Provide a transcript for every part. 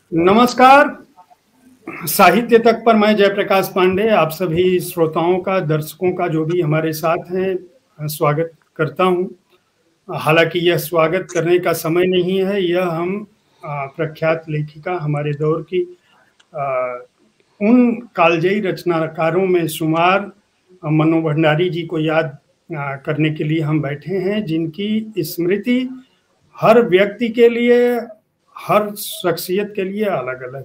नमस्कार। साहित्य तक पर मैं जयप्रकाश पांडे आप सभी श्रोताओं का, दर्शकों का जो भी हमारे साथ हैं, स्वागत करता हूं। हालांकि यह स्वागत करने का समय नहीं है, यह हम प्रख्यात लेखिका हमारे दौर की उन कालजयी रचनाकारों में शुमार मन्नू भंडारी जी को याद करने के लिए हम बैठे हैं, जिनकी स्मृति हर व्यक्ति के लिए, हर शख्सियत के लिए अलग अलग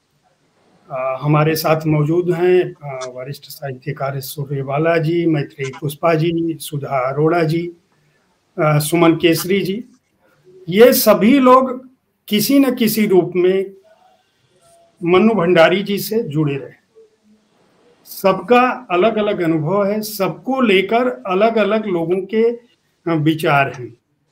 है। हमारे साथ मौजूद हैं वरिष्ठ साहित्यकार सूर्यवाला जी, मैत्रेयी पुष्पा जी, सुधा अरोड़ा जी, सुमन केसरी जी। ये सभी लोग किसी न किसी रूप में मन्नू भंडारी जी से जुड़े रहे। सबका अलग अलग अनुभव है, सबको लेकर अलग अलग लोगों के विचार हैं।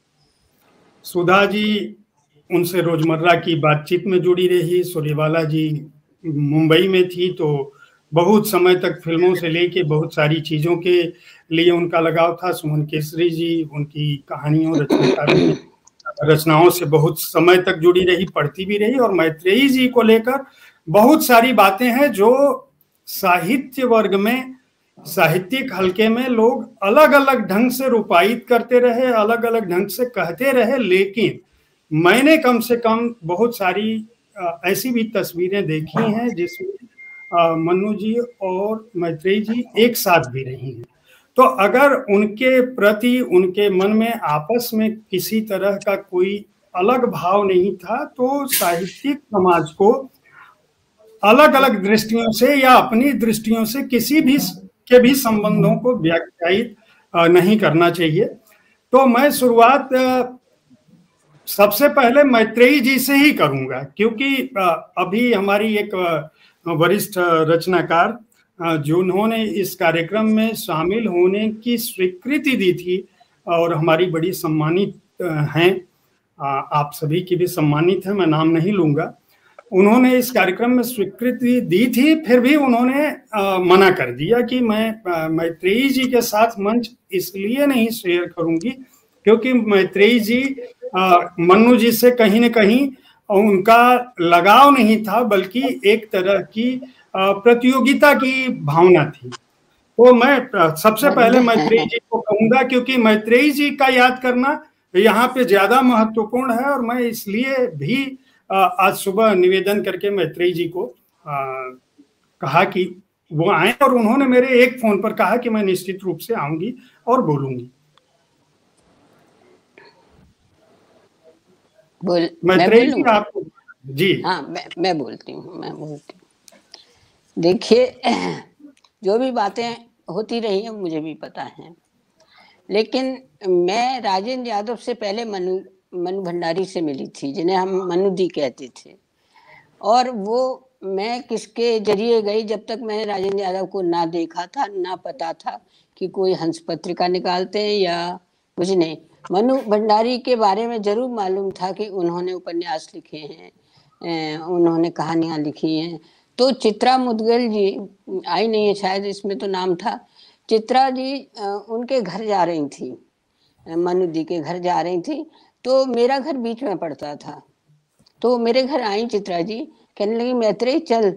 सुधा जी उनसे रोजमर्रा की बातचीत में जुड़ी रही। सूर्यवाला जी मुंबई में थी तो बहुत समय तक फिल्मों से लेके बहुत सारी चीज़ों के लिए उनका लगाव था। सुमन केसरी जी उनकी कहानियों, रचनाओं से बहुत समय तक जुड़ी रही, पढ़ती भी रही। और मैत्रेयी जी को लेकर बहुत सारी बातें हैं जो साहित्य वर्ग में, साहित्यिक हलके में लोग अलग अलग ढंग से रूपायित करते रहे, अलग अलग ढंग से कहते रहे। लेकिन मैंने कम से कम बहुत सारी ऐसी भी तस्वीरें देखी हैं जिसमें मन्नू जी और मैत्रेयी जी एक साथ भी रही हैं। तो अगर उनके प्रति, उनके मन में आपस में किसी तरह का कोई अलग भाव नहीं था, तो साहित्यिक समाज को अलग अलग दृष्टियों से या अपनी दृष्टियों से किसी भी के भी संबंधों को व्याख्यायित नहीं करना चाहिए। तो मैं शुरुआत सबसे पहले मैत्रेयी जी से ही करूंगा, क्योंकि अभी हमारी एक वरिष्ठ रचनाकार जिन्होंने इस कार्यक्रम में शामिल होने की स्वीकृति दी थी और हमारी बड़ी सम्मानित हैं, आप सभी की भी सम्मानित है, मैं नाम नहीं लूंगा। उन्होंने इस कार्यक्रम में स्वीकृति दी थी, फिर भी उन्होंने मना कर दिया कि मैं मैत्रेयी जी के साथ मंच इसलिए नहीं शेयर करूंगी क्योंकि मैत्रेयी जी मन्नू जी से कहीं न कहीं उनका लगाव नहीं था, बल्कि एक तरह की प्रतियोगिता की भावना थी। तो मैं सबसे पहले मैत्रेयी जी को कहूंगा, क्योंकि मैत्रेयी जी का याद करना यहाँ पे ज्यादा महत्वपूर्ण है। और मैं इसलिए भी आज सुबह निवेदन करके मैत्रेयी जी को कहा कि वो आए, और उन्होंने मेरे एक फोन पर कहा कि मैं निश्चित रूप से आऊंगी और बोलूंगी। मैत्रेयी जी आप जी। हाँ, मैं बोलती हूँ। देखिए, जो भी बातें होती रही हैं मुझे भी पता है, लेकिन मैं राजेंद्र यादव से पहले मन्नू भंडारी से मिली थी, जिन्हें हम मन्नू दी कहते थे। और वो मैं किसके जरिए गई, जब तक मैंने राजेंद्र यादव को ना देखा था, ना पता था कि कोई हंस पत्रिका निकालते हैं या कुछ नहीं। मन्नू भंडारी के बारे में जरूर मालूम था कि उन्होंने उपन्यास लिखे हैं, उन्होंने कहानियां लिखी हैं। तो चित्रा मुदगल जी आई नहीं है शायद, इसमें तो नाम था। चित्रा जी उनके घर जा रही थी, मन्नू दी के घर जा रही थी, तो मेरा घर बीच में पड़ता था। तो मेरे घर आई चित्रा जी, कहने लगी मैत्रेयी चल,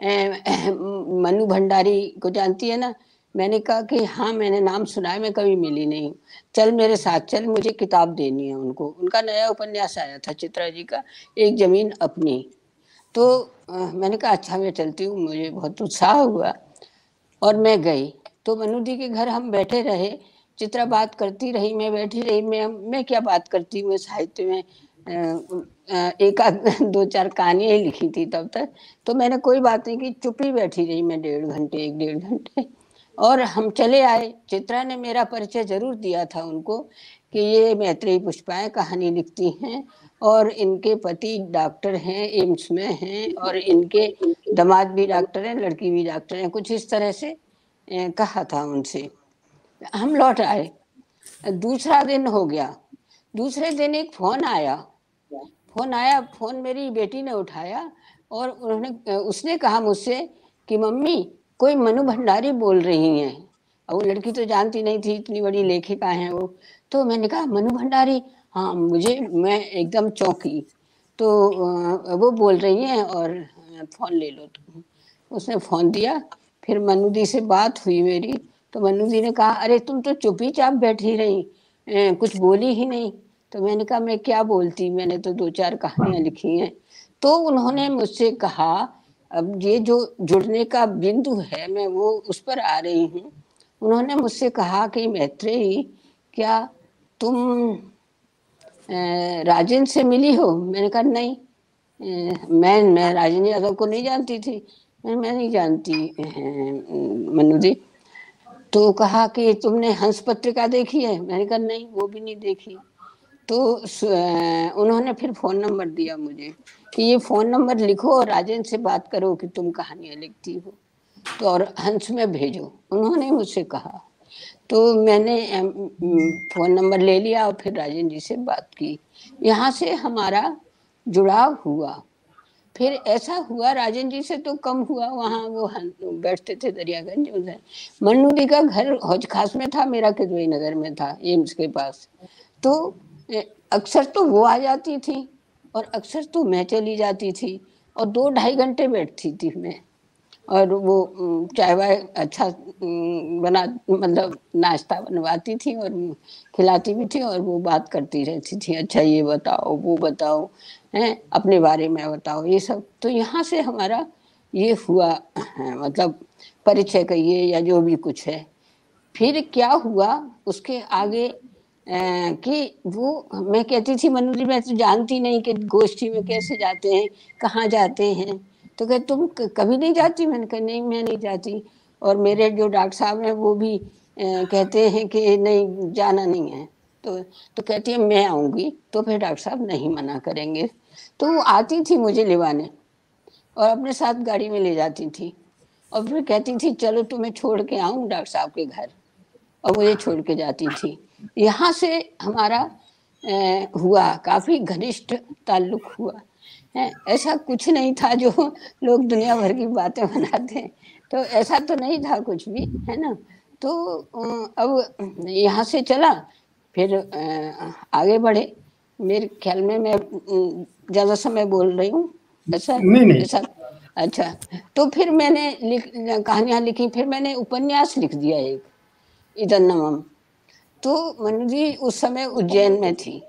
मन्नू भंडारी को जानती है ना? मैंने कहा कि हाँ मैंने नाम सुना है, मैं कभी मिली नहीं, चल मेरे साथ चल, मुझे किताब देनी है उनको। उनका नया उपन्यास आया था चित्रा जी का, एक जमीन अपनी। तो मैंने कहा अच्छा मैं चलती हूँ, मुझे बहुत उत्साह हुआ और मैं गई। तो मन्नू दी के घर हम बैठे रहे, चित्रा बात करती रही, मैं बैठी रही। मैं क्या बात करती हूँ, साहित्य में एक दो चार कहानियां ही लिखी थी तब तक। तो मैंने कोई बात नहीं की, चुप ही बैठी रही मैं 1.5 घंटे। और हम चले आए। चित्रा ने मेरा परिचय जरूर दिया था उनको कि ये मैत्रेयी पुष्पाएं कहानी लिखती हैं और इनके पति डॉक्टर हैं, एम्स में हैं, और इनके दामाद भी डॉक्टर हैं, लड़की भी डॉक्टर हैं, कुछ इस तरह से कहा था उनसे। हम लौट आए। दूसरा दिन हो गया। दूसरे दिन एक फोन आया। फोन मेरी बेटी ने उठाया और उसने कहा मुझसे कि मम्मी कोई मन्नू भंडारी बोल रही हैं। और वो लड़की तो जानती नहीं थी, इतनी बड़ी लेखिका हैं वो। तो मैंने कहा मन्नू भंडारी? हाँ। मैं एकदम चौंकी। तो वो बोल रही हैं और फ़ोन ले लो तुम। उसने फ़ोन दिया, फिर मनु दी से बात हुई मेरी, तो मनु दी ने कहा अरे तुम तो चुप ही चाप बैठी रही, कुछ बोली ही नहीं। तो मैंने कहा मैं क्या बोलती, मैंने तो 2-4 कहानियाँ लिखी हैं। तो उन्होंने मुझसे कहा, अब ये जो जुड़ने का बिंदु है मैं वो उस पर आ रही हूँ। उन्होंने मुझसे कहा कि मैत्रेयी क्या तुम राजन से मिली हो? मैंने कहा नहीं, मैं राजन यादव को नहीं जानती थी। मैं नहीं जानती मनु दी। तो कहा कि तुमने हंस पत्रिका देखी है? मैंने कहा नहीं, वो भी नहीं देखी। तो उन्होंने फिर फ़ोन नंबर दिया मुझे कि ये फ़ोन नंबर लिखो और राजन से बात करो कि तुम कहानियाँ लिखती हो, तो और हंस में भेजो, उन्होंने मुझसे कहा। तो मैंने फ़ोन नंबर ले लिया और फिर राजन जी से बात की। यहाँ से हमारा जुड़ाव हुआ। फिर ऐसा हुआ, राजन जी से तो कम हुआ, वहाँ वो बैठते थे दरियागंज उधर। मन्नू दी का घर हौज खास में था, मेरा किदवई नगर में था, एम्स के पास। तो अक्सर तो वो आ जाती थी और अक्सर तो मैं चली जाती थी, और 2-2.5 घंटे बैठती थी मैं। और वो चाय वाय अच्छा बना, मतलब नाश्ता बनवाती थी और खिलाती भी थी, और वो बात करती रहती थी, अच्छा ये बताओ वो बताओ, हैं अपने बारे में बताओ, ये सब। तो यहाँ से हमारा ये हुआ, मतलब परिचय कहिए या जो भी कुछ है। फिर क्या हुआ उसके आगे कि वो मैं कहती थी मनु जी मैं तो जानती नहीं कि गोष्ठी में कैसे जाते हैं, कहाँ जाते हैं। तो कहे तुम कभी नहीं जाती? मैंने कहा नहीं, मैं नहीं जाती। और मेरे जो डॉक्टर साहब हैं वो भी कहते हैं कि नहीं जाना नहीं है। तो कहती है मैं आऊँगी, तो फिर डॉक्टर साहब नहीं मना करेंगे। तो वो आती थी मुझे लिवाने और अपने साथ गाड़ी में ले जाती थी, और फिर कहती थी चलो तुम्हें छोड़ के आऊँ डॉक्टर साहब के घर, और मुझे छोड़ के जाती थी। यहाँ से हमारा हुआ, काफ़ी घनिष्ठ ताल्लुक हुआ है। ऐसा कुछ नहीं था जो लोग दुनिया भर की बातें बनाते हैं, तो ऐसा तो नहीं था कुछ भी, है ना। तो अब यहाँ से चला, फिर आगे बढ़े। मेरे ख्याल में मैं ज़्यादा समय बोल रही हूँ, ऐसा नहीं ऐसा। अच्छा, तो फिर मैंने कहानियाँ लिखी, फिर मैंने उपन्यास लिख दिया एक, इदन्नमम। तो मनु जी उस समय उज्जैन में थी,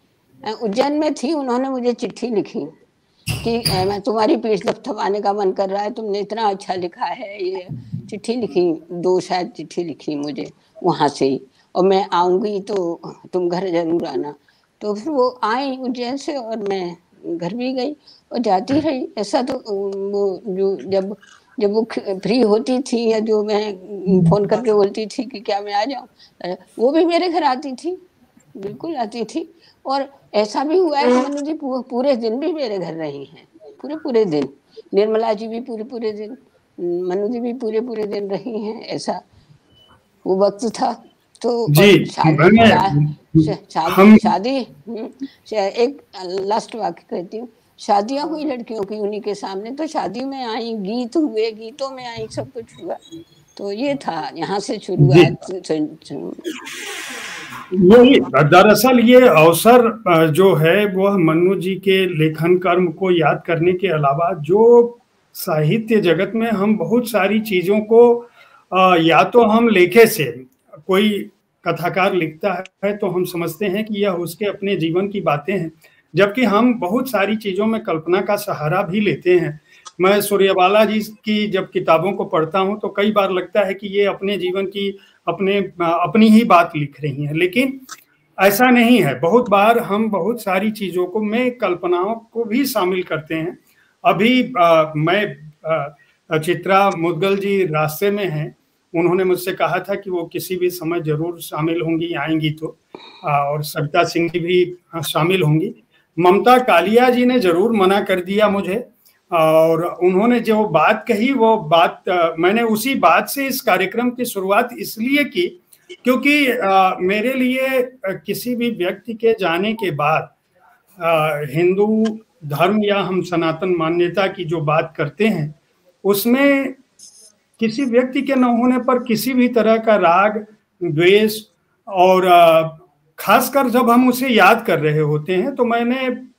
उन्होंने मुझे चिट्ठी लिखी कि मैं तुम्हारी पीठ थपथपाने का मन कर रहा है, तुमने इतना अच्छा लिखा है। ये चिट्ठी लिखी, 2 शायद चिट्ठी लिखी मुझे वहाँ से ही, और मैं आऊँगी तो तुम घर जरूर आना। तो फिर वो आई उज्जैन से और मैं घर भी गई और जाती रही। ऐसा तो वो जो जब वो फ्री होती थी या जो मैं फ़ोन करके बोलती थी कि क्या मैं आ जाऊँ, वो भी मेरे घर आती थी, बिल्कुल आती थी। और ऐसा भी हुआ है कि मनु जी पूरे दिन भी मेरे घर रही हैं, पूरे दिन। निर्मला जी भी पूरे दिन, मनु जी भी पूरे दिन रही हैं। ऐसा वो वक्त था। तो जी, और हम शादी एक लास्ट वाक्य कहती हूँ, शादियां हुई लड़कियों की उन्हीं के सामने, तो शादी में आई, गीत हुए, गीतों में आई, सब कुछ हुआ। तो ये था, यहाँ से जी, शुरुआत। यही दरअसल ये अवसर जो है वह मन्नू जी के लेखन कर्म को याद करने के अलावा जो साहित्य जगत में हम बहुत सारी चीजों को या तो हम लेखे से, कोई कथाकार लिखता है तो हम समझते हैं कि यह उसके अपने जीवन की बातें हैं, जबकि हम बहुत सारी चीजों में कल्पना का सहारा भी लेते हैं। मैं सूर्यवाला जी की जब किताबों को पढ़ता हूं तो कई बार लगता है कि ये अपने जीवन की अपनी ही बात लिख रही हैं, लेकिन ऐसा नहीं है। बहुत बार हम बहुत सारी चीजों को में कल्पनाओं को भी शामिल करते हैं। अभी मैं चित्रा मुद्गल जी रास्ते में हैं, उन्होंने मुझसे कहा था कि वो किसी भी समय जरूर शामिल होंगी, आएंगी तो, और सविता सिंह जी भी शामिल होंगी। ममता कालिया जी ने जरूर मना कर दिया मुझे, और उन्होंने जो बात कही वो बात मैंने उसी बात से इस कार्यक्रम की शुरुआत इसलिए की क्योंकि मेरे लिए किसी भी व्यक्ति के जाने के बाद हिंदू धर्म या हम सनातन मान्यता की जो बात करते हैं उसमें किसी व्यक्ति के न होने पर किसी भी तरह का राग, द्वेष, और खासकर जब हम उसे याद कर रहे होते हैं तो मैंने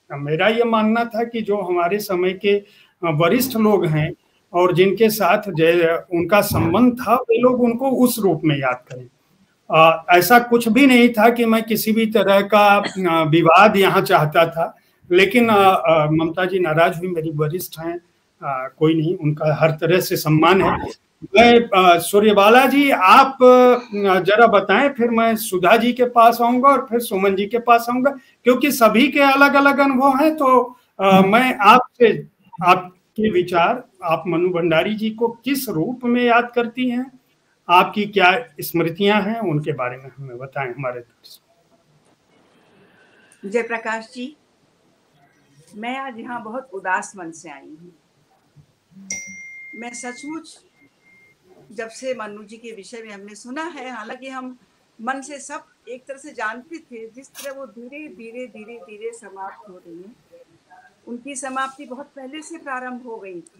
मेरा ये मानना था कि जो हमारे समय के वरिष्ठ लोग हैं और जिनके साथ उनका संबंध था, वे लोग उनको उस रूप में याद करें। ऐसा कुछ भी नहीं था कि मैं किसी भी तरह का विवाद यहाँ चाहता था, लेकिन ममता जी नाराज हुई, मेरी वरिष्ठ हैं, कोई नहीं, उनका हर तरह से सम्मान है। मैं सूर्यबाला जी, आप जरा बताएं, फिर मैं सुधा जी के पास आऊंगा और फिर सुमन जी के पास आऊंगा, क्योंकि सभी के अलग अलग अनुभव हैं। तो मैं आपसे आपके विचार, आप मनु भंडारी जी को किस रूप में याद करती हैं, आपकी क्या स्मृतियां हैं, उनके बारे में हमें बताएं हमारे तरफ से। जयप्रकाश जी, मैं आज यहाँ बहुत उदास मन से आई हूँ। मैं सचमुच जब से मनु जी के विषय में हमने सुना है, हालांकि हम मन से सब एक तरह से जानते थे, जिस तरह वो धीरे धीरे धीरे धीरे समाप्त हो रही है, उनकी समाप्ति बहुत पहले से प्रारंभ हो गई थी।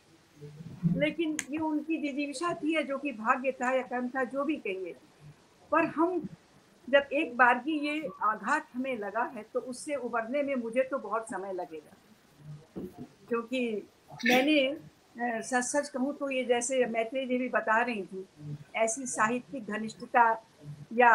लेकिन ये उनकी जिजीविषा थी, जो कि भाग्य था या कर्म था, जो भी कहिए। पर हम जब एक बार की ये आघात हमें लगा है, तो उससे उबरने में मुझे तो बहुत समय लगेगा, क्योंकि मैंने सच सच कहूँ तो ये जैसे मैत्री जी भी बता रही थी, ऐसी साहित्यिक घनिष्ठता या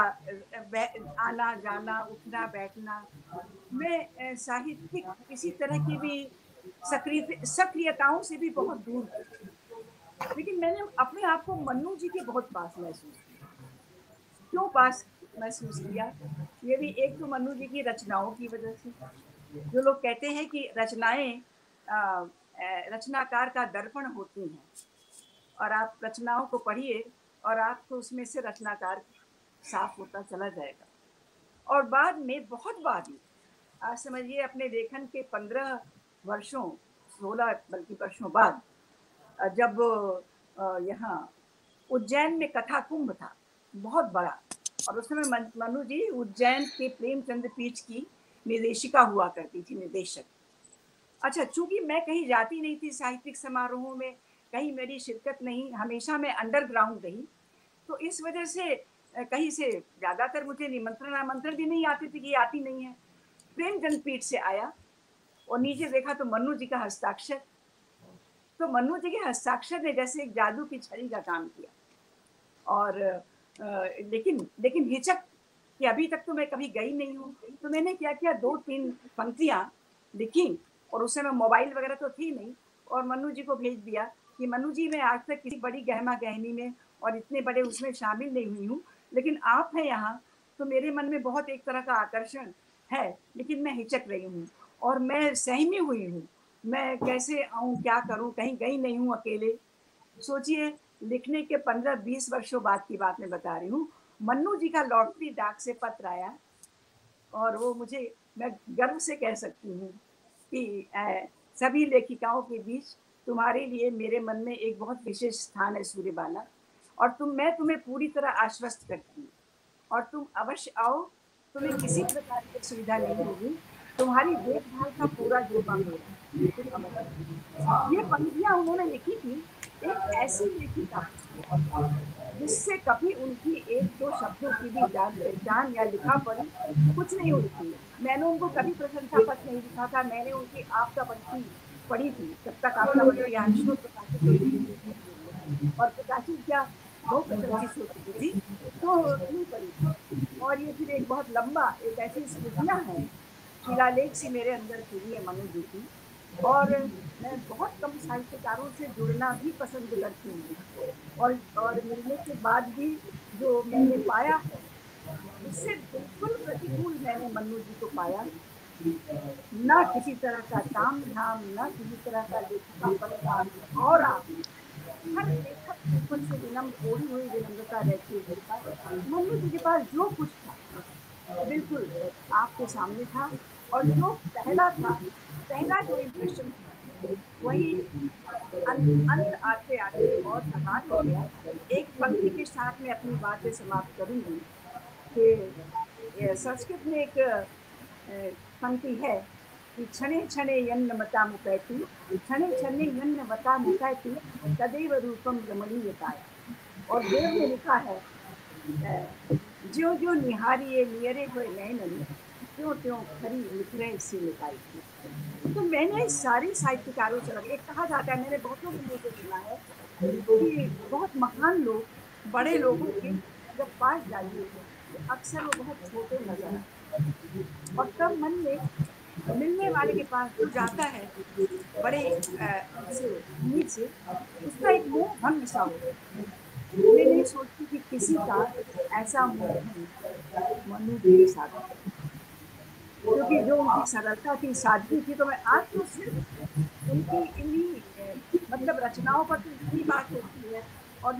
आना जाना उठना बैठना, मैं साहित्यिक किसी तरह की भी सक्रियताओं से भी बहुत दूर थी। लेकिन मैंने अपने आप को मन्नू जी के बहुत पास महसूस किया। क्यों पास महसूस किया? ये भी एक तो मन्नू जी की रचनाओं की वजह से। जो लोग कहते हैं कि रचनाएं रचनाकार का दर्पण होती हैं, और आप रचनाओं को पढ़िए और आपको उसमें से रचनाकार साफ होता चला जाएगा। और बाद में, बहुत बाद में, आप समझिए अपने लेखन के 15 वर्षों, 16 बल्कि वर्षों बाद, जब यहाँ उज्जैन में कथा कुंभ था बहुत बड़ा, और उस समय मनु जी उज्जैन के प्रेमचंद पीठ की निर्देशिका हुआ करती थी, निर्देशक। अच्छा, चूंकि मैं कहीं जाती नहीं थी साहित्यिक समारोहों में, कहीं मेरी शिरकत नहीं, हमेशा मैं अंडरग्राउंड रही, तो इस वजह से कहीं से ज़्यादातर मुझे निमंत्रण आमंत्रण भी नहीं आते थे कि आती नहीं है। प्रेमचंद पीठ से आया और नीचे देखा तो मन्नू जी का हस्ताक्षर। तो मन्नू जी के हस्ताक्षर ने जैसे एक जादू की छड़ी का काम किया। और लेकिन हिचक कि अभी तक तो मैं कभी गई नहीं हूँ, तो मैंने क्या किया, 2-3 पंक्तियाँ लिखी, और उस समय मोबाइल वगैरह तो थी नहीं, और मन्नू जी को भेज दिया कि मन्नू जी, मैं आज तक किसी बड़ी गहमा गहमी में और इतने बड़े उसमें शामिल नहीं हुई हूँ, लेकिन आप हैं यहाँ तो मेरे मन में बहुत एक तरह का आकर्षण है, लेकिन मैं हिचक रही हूँ और मैं सहमी हुई हूँ, मैं कैसे आऊँ, क्या करूँ, कहीं गई नहीं हूँ अकेले। सोचिए, लिखने के 15-20 वर्षों बाद की बात मैं बता रही हूँ। मन्नू जी का लॉटरी डाक से पत्र आया, और वो मुझे, मैं गर्व से कह सकती हूँ कि सभी लेखिकाओं के बीच तुम्हारे लिए मेरे मन में एक बहुत विशेष स्थान है सूर्यबाला, और मैं तुम्हें पूरी तरह आश्वस्त करती हूँ, और तुम अवश्य आओ, तुम्हें किसी प्रकार की सुविधा नहीं होगी, तुम्हारी देखभाल का पूरा जिम्मा मेरा। ये पंक्तियाँ उन्होंने लिखी थी एक ऐसी लेखिका जिससे कभी उनकी 1-2 शब्दों की भी जान पहचान या लिखा पढ़ी कुछ नहीं हुई थी। मैंने उनको कभी प्रशंसा पत्र नहीं लिखा था, मैंने उनकी आपका पंक्ति पढ़ी थी, जब तक आपका पंक्ति आंशिक प्रकाशित होती थी, और प्रकाशित क्या बहुत प्रशंसित होती थी, तो नहीं पढ़ी। और ये फिर एक बहुत लंबा, एक ऐसी स्मृतियाँ हैं, शिलालेख सी मेरे अंदर खुली है मनु जी की। और मैं बहुत कम साहित्यकारों से जुड़ना भी पसंद करती हूँ, और मिलने के बाद भी जो मैंने पाया है उससे बिल्कुल प्रतिकूल मैंने मन्नू जी को पाया। ना किसी तरह का ताम झाम, ना किसी तरह का लेखिकापन, और आप हर लेखक ऊपर से विनम्र, ओढ़ी हुई विनम्रता रहती है। मन्नू जी के पास जो कुछ था बिल्कुल आपके सामने था, और जो पहला जो इम्प्रेशन वही अंत आते आते और समान हो गया। एक पंक्ति के साथ में अपनी बातें समाप्त करूंगी कि संस्कृत में एक पंक्ति है कि क्षणे क्षणे यन्न मता मुकैति, क्षणे क्षणे यन्न मता मुकैति, तदेव रूपम रमणीयताया। और देव ने लिखा है, ज्यो ज्यो निहारिये नियरे हुए नैनन, त्यों त्यों खरी निखरे सी निकाई थी। तो मैंने सारे साहित्यकारों से लगे, कहा जाता है, मैंने बहुतों के मुंह से सुना है कि बहुत महान लोग, बड़े लोगों के जब पास जाइए तो अक्सर वो बहुत छोटे नजर आते हैं, और तब मन में मिलने वाले के पास जो जाता है बड़े से उम्मीद से, उसका एक मोह भंग सा होता है। मैं नहीं सोचती कि किसी का ऐसा मोह भंग मनु जी के साथ, क्योंकि जो उनकी सरलता थी, सादगी थी, तो मैं आज तो सिर्फ उनकी इन्हीं मतलब रचनाओं पर तो इतनी बात होती है, और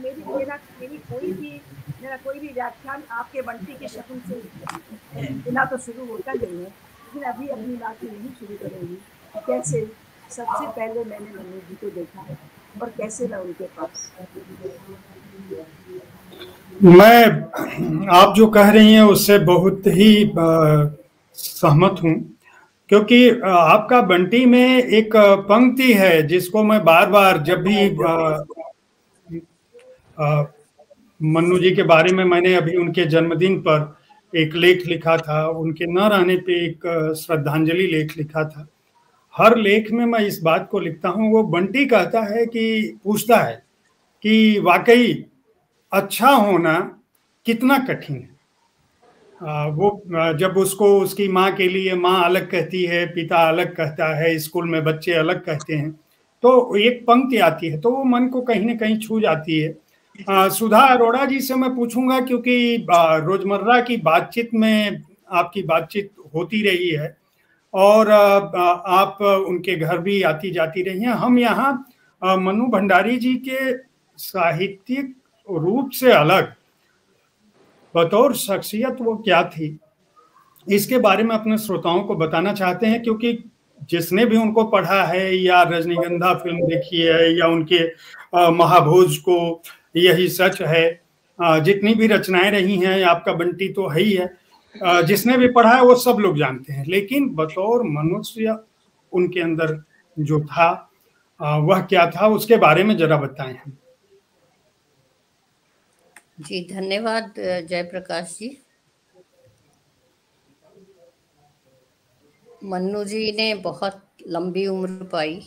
मेरा कोई भी व्याख्यान आपके बंटी के शकुन से बिना तो शुरू होता नहीं है। लेकिन अभी अपनी बात यही शुरू करूंगी कि कैसे सबसे पहले मैंने मनु जी को देखा और कैसे मैं उनके पास। मैं आप जो कह रही हैं उससे बहुत ही सहमत हूं, क्योंकि आपका बंटी में एक पंक्ति है जिसको मैं बार बार जब भी मन्नू जी के बारे में, मैंने अभी उनके जन्मदिन पर एक लेख लिखा था, उनके न रहने पे एक श्रद्धांजलि लेख लिखा था। हर लेख में मैं इस बात को लिखता हूं, वो बंटी कहता है कि पूछता है कि वाकई अच्छा होना कितना कठिन है। वो जब उसको उसकी माँ के लिए माँ अलग कहती है, पिता अलग कहता है, स्कूल में बच्चे अलग कहते हैं, तो एक पंक्ति आती है तो वो मन को कहीं ना कहीं छू जाती है। सुधा अरोड़ा जी से मैं पूछूंगा, क्योंकि रोजमर्रा की बातचीत में आपकी बातचीत होती रही है और आप उनके घर भी आती जाती रही हैं। हम यहाँ मनु भंडारी जी के साहित्यिक रूप से अलग बतौर शख्सियत वो क्या थी, इसके बारे में अपने श्रोताओं को बताना चाहते हैं, क्योंकि जिसने भी उनको पढ़ा है या रजनीगंधा फिल्म देखी है या उनके महाभोज को यही सच है, जितनी भी रचनाएं रही हैं, आपका बंटी तो है ही है, जिसने भी पढ़ा है वो सब लोग जानते हैं। लेकिन बतौर मनुष्य उनके अंदर जो था वह क्या था, उसके बारे में जरा बताएं हम। जी धन्यवाद जयप्रकाश जी। मन्नू जी ने बहुत लंबी उम्र पाई।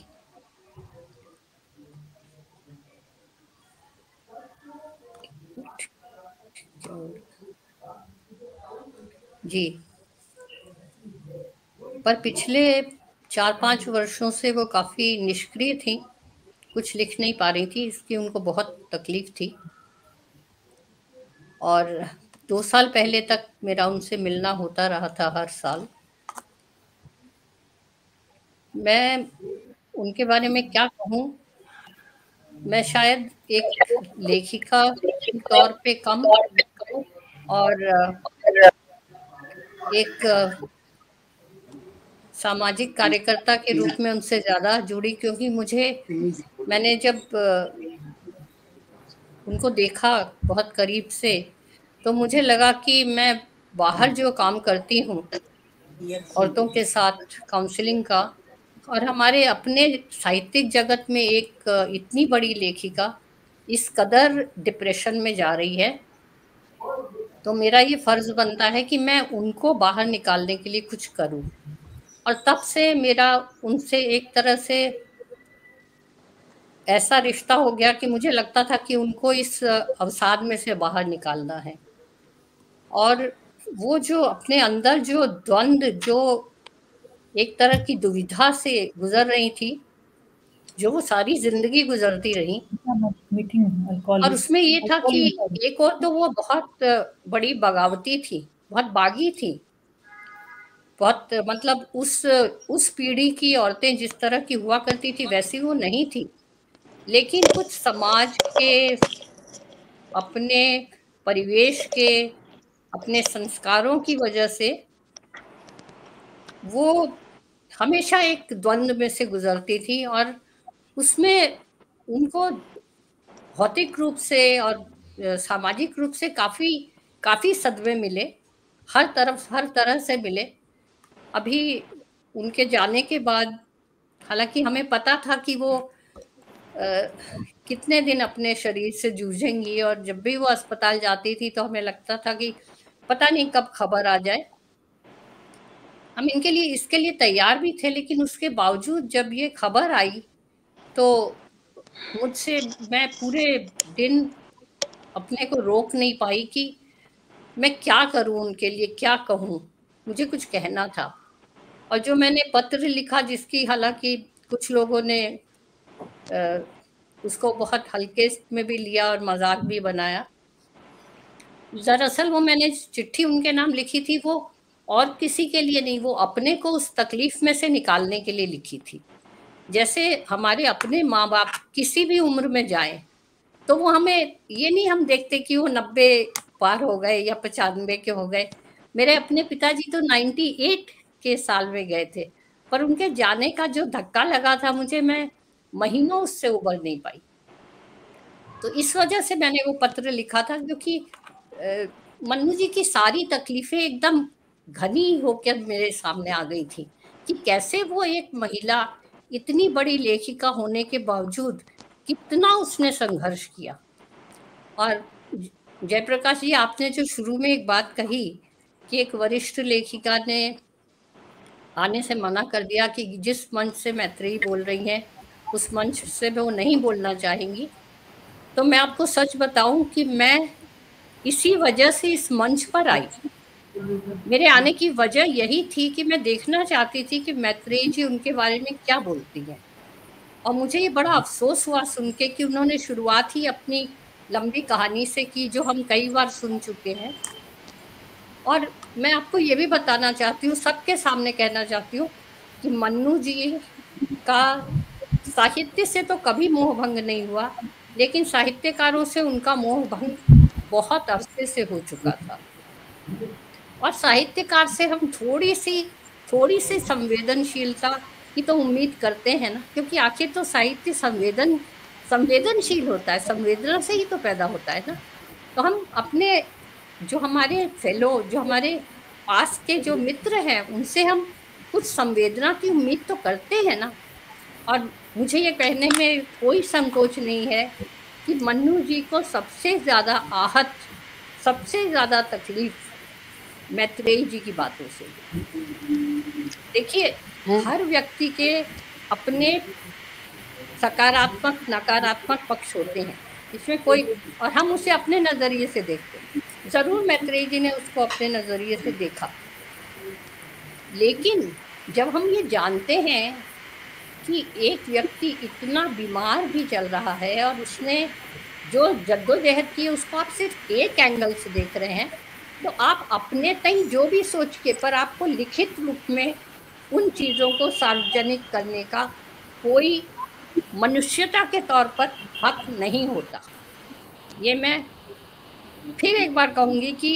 जी, पर पिछले 4-5 वर्षों से वो काफ़ी निष्क्रिय थी, कुछ लिख नहीं पा रही थी, इसकी उनको बहुत तकलीफ थी। और 2 साल पहले तक मेरा उनसे मिलना होता रहा था हर साल। मैं उनके बारे में क्या कहूँ, मैं शायद एक लेखिका के तौर पे कम और एक सामाजिक कार्यकर्ता के रूप में उनसे ज़्यादा जुड़ी, क्योंकि मैंने जब उनको देखा बहुत करीब से तो मुझे लगा कि मैं बाहर जो काम करती हूँ औरतों के साथ काउंसलिंग का, और हमारे अपने साहित्यिक जगत में एक इतनी बड़ी लेखिका इस कदर डिप्रेशन में जा रही है, तो मेरा ये फर्ज बनता है कि मैं उनको बाहर निकालने के लिए कुछ करूं। और तब से मेरा उनसे एक तरह से ऐसा रिश्ता हो गया कि मुझे लगता था कि उनको इस अवसाद में से बाहर निकालना है। और वो जो अपने अंदर जो द्वंद्व, जो एक तरह की दुविधा से गुजर रही थी, जो वो सारी जिंदगी गुजरती रही, और उसमें ये था कि एक और तो वो बहुत बड़ी बगावती थी, बहुत बागी थी, बहुत मतलब उस पीढ़ी की औरतें जिस तरह की हुआ करती थी वैसी वो नहीं थी। लेकिन कुछ समाज के, अपने परिवेश के, अपने संस्कारों की वजह से वो हमेशा एक द्वंद्व में से गुजरती थी, और उसमें उनको भौतिक रूप से और सामाजिक रूप से काफी सदमे मिले, हर तरह से मिले। अभी उनके जाने के बाद हालांकि हमें पता था कि वो कितने दिन अपने शरीर से जूझेंगी, और जब भी वो अस्पताल जाती थी तो हमें लगता था कि पता नहीं कब खबर आ जाए। हम इनके लिए इसके लिए तैयार भी थे, लेकिन उसके बावजूद जब ये खबर आई तो मुझसे मैं पूरे दिन अपने को रोक नहीं पाई कि मैं क्या करूं, उनके लिए क्या कहूं, मुझे कुछ कहना था। और जो मैंने पत्र लिखा, जिसकी हालांकि कुछ लोगों ने उसको बहुत हल्के में भी लिया और मजाक भी बनाया, दरअसल वो मैंने चिट्ठी उनके नाम लिखी थी, वो और किसी के लिए नहीं, वो अपने को उस तकलीफ में से निकालने के लिए लिखी थी। जैसे हमारे अपने माँ बाप किसी भी उम्र में जाएं तो वो हमें ये नहीं हम देखते कि वो 90 पार हो गए या 95 के हो गए। मेरे अपने पिताजी तो 98 के साल में गए थे, पर उनके जाने का जो धक्का लगा था मुझे, मैं महीनों उससे उबर नहीं पाई। तो इस वजह से मैंने वो पत्र लिखा था, क्योंकि मन्नू जी की सारी तकलीफें एकदम घनी होकर मेरे सामने आ गई थी कि कैसे वो एक महिला इतनी बड़ी लेखिका होने के बावजूद कितना उसने संघर्ष किया। और जयप्रकाश जी, आपने जो शुरू में एक बात कही कि एक वरिष्ठ लेखिका ने आने से मना कर दिया कि जिस मंच से मैत्रेयी बोल रही हैं उस मंच से वो नहीं बोलना चाहेंगी, तो मैं आपको सच बताऊं कि मैं इसी वजह से इस मंच पर आई। मेरे आने की वजह यही थी कि मैं देखना चाहती थी कि मैत्रेयी जी उनके बारे में क्या बोलती हैं। और मुझे ये बड़ा अफसोस हुआ सुन के कि उन्होंने शुरुआत ही अपनी लंबी कहानी से की, जो हम कई बार सुन चुके हैं। और मैं आपको ये भी बताना चाहती हूँ, सबके सामने कहना चाहती हूँ कि मन्नू जी का साहित्य से तो कभी मोह भंग नहीं हुआ, लेकिन साहित्यकारों से उनका मोह भंग बहुत अरसे से हो चुका था। और साहित्यकार से हम थोड़ी सी संवेदनशीलता की तो उम्मीद करते हैं ना, क्योंकि आखिर तो साहित्य संवेदनशील होता है, संवेदना से ही तो पैदा होता है ना। तो हम अपने जो हमारे फेलो, जो हमारे पास के जो मित्र हैं, उनसे हम कुछ संवेदना की उम्मीद तो करते हैं ना। और मुझे ये कहने में कोई संकोच नहीं है कि मन्नू जी को सबसे ज़्यादा आहत, सबसे ज़्यादा तकलीफ मैत्रेयी जी की बातों से। देखिए, हर व्यक्ति के अपने सकारात्मक नकारात्मक पक्ष होते हैं, इसमें कोई, और हम उसे अपने नज़रिए से देखते हैं। ज़रूर मैत्रेयी जी ने उसको अपने नज़रिए से देखा, लेकिन जब हम ये जानते हैं कि एक व्यक्ति इतना बीमार भी चल रहा है और उसने जो जद्दोजहद की उसको आप सिर्फ एक एंगल से देख रहे हैं, तो आप अपने तय जो भी सोच के, पर आपको लिखित रूप में उन चीज़ों को सार्वजनिक करने का कोई मनुष्यता के तौर पर हक नहीं होता। ये मैं फिर एक बार कहूँगी कि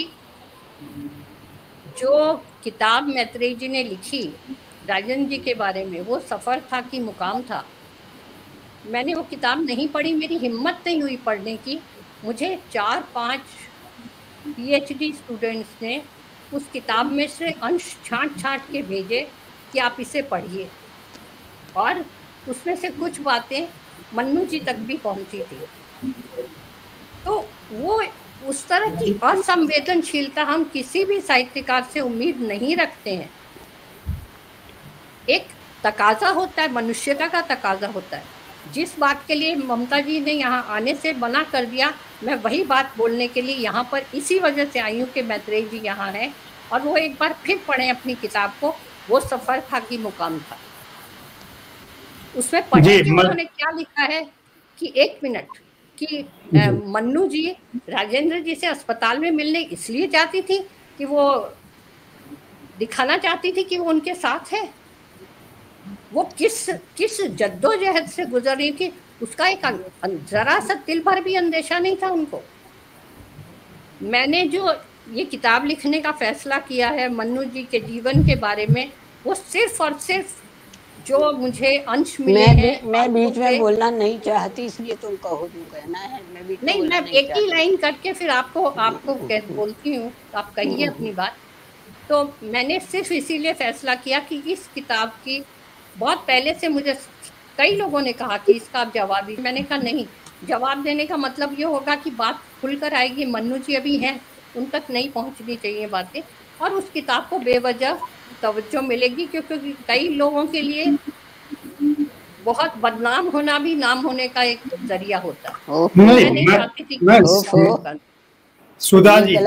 जो किताब मैत्रेयी जी ने लिखी राजेंद्र जी के बारे में, वो सफ़र था कि मुकाम था। मैंने वो किताब नहीं पढ़ी, मेरी हिम्मत नहीं हुई पढ़ने की। मुझे 4-5 PhD स्टूडेंट्स ने उस किताब में से अंश छांट के भेजे कि आप इसे पढ़िए, और उसमें से कुछ बातें मन्नू जी तक भी पहुंची थी। तो वो उस तरह की असंवेदनशीलता हम किसी भी साहित्यकार से उम्मीद नहीं रखते हैं। एक तकाजा होता है, मनुष्यता का तकाजा होता है। जिस बात के लिए ममता जी ने यहाँ आने से मना कर दिया, मैं वही बात बोलने के लिए यहाँ पर इसी वजह से आई हूँ कि मैत्रेयी जी यहाँ हैं और वो एक बार फिर पढ़ें अपनी किताब को। वो सफ़र था कि मुकाम था, उसमें पढ़े कि उन्होंने क्या लिखा है कि 1 मिनट कि मन्नू जी राजेंद्र जी से अस्पताल में मिलने इसलिए जाती थी कि वो दिखाना चाहती थी कि वो उनके साथ है। वो किस जद्दोजहद से गुजर रही थी, उसका एक जरा सा तिल भर भी अंदेशा नहीं था उनको। मैंने जो ये किताब लिखने का फैसला किया है मन्नू जी के जीवन के बारे में, वो सिर्फ और सिर्फ जो मुझे अंश मिले हैं। मैं बीच में बोलना नहीं चाहती, इसलिए तुम कहो, तुम कहना है मैं बीच में नहीं, मैं एक ही लाइन करके फिर आपको बोलती हूँ, आप कहिए अपनी बात। तो मैंने सिर्फ इसीलिए फैसला किया कि इस किताब की बहुत पहले से मुझे कई लोगों ने कहा कि इसका आप जवाब दीजिए। मैंने कहा नहीं, जवाब देने का मतलब ये होगा कि बात खुलकर आएगी। मन्नू जी अभी हैं, उन तक नहीं पहुंचनी चाहिए बातें, और उस किताब को बेवजह तवज्जो मिलेगी, क्योंकि कई लोगों के लिए बहुत बदनाम होना भी नाम होने का एक जरिया होता है। मैं नहीं चाहती थी सुधा जी,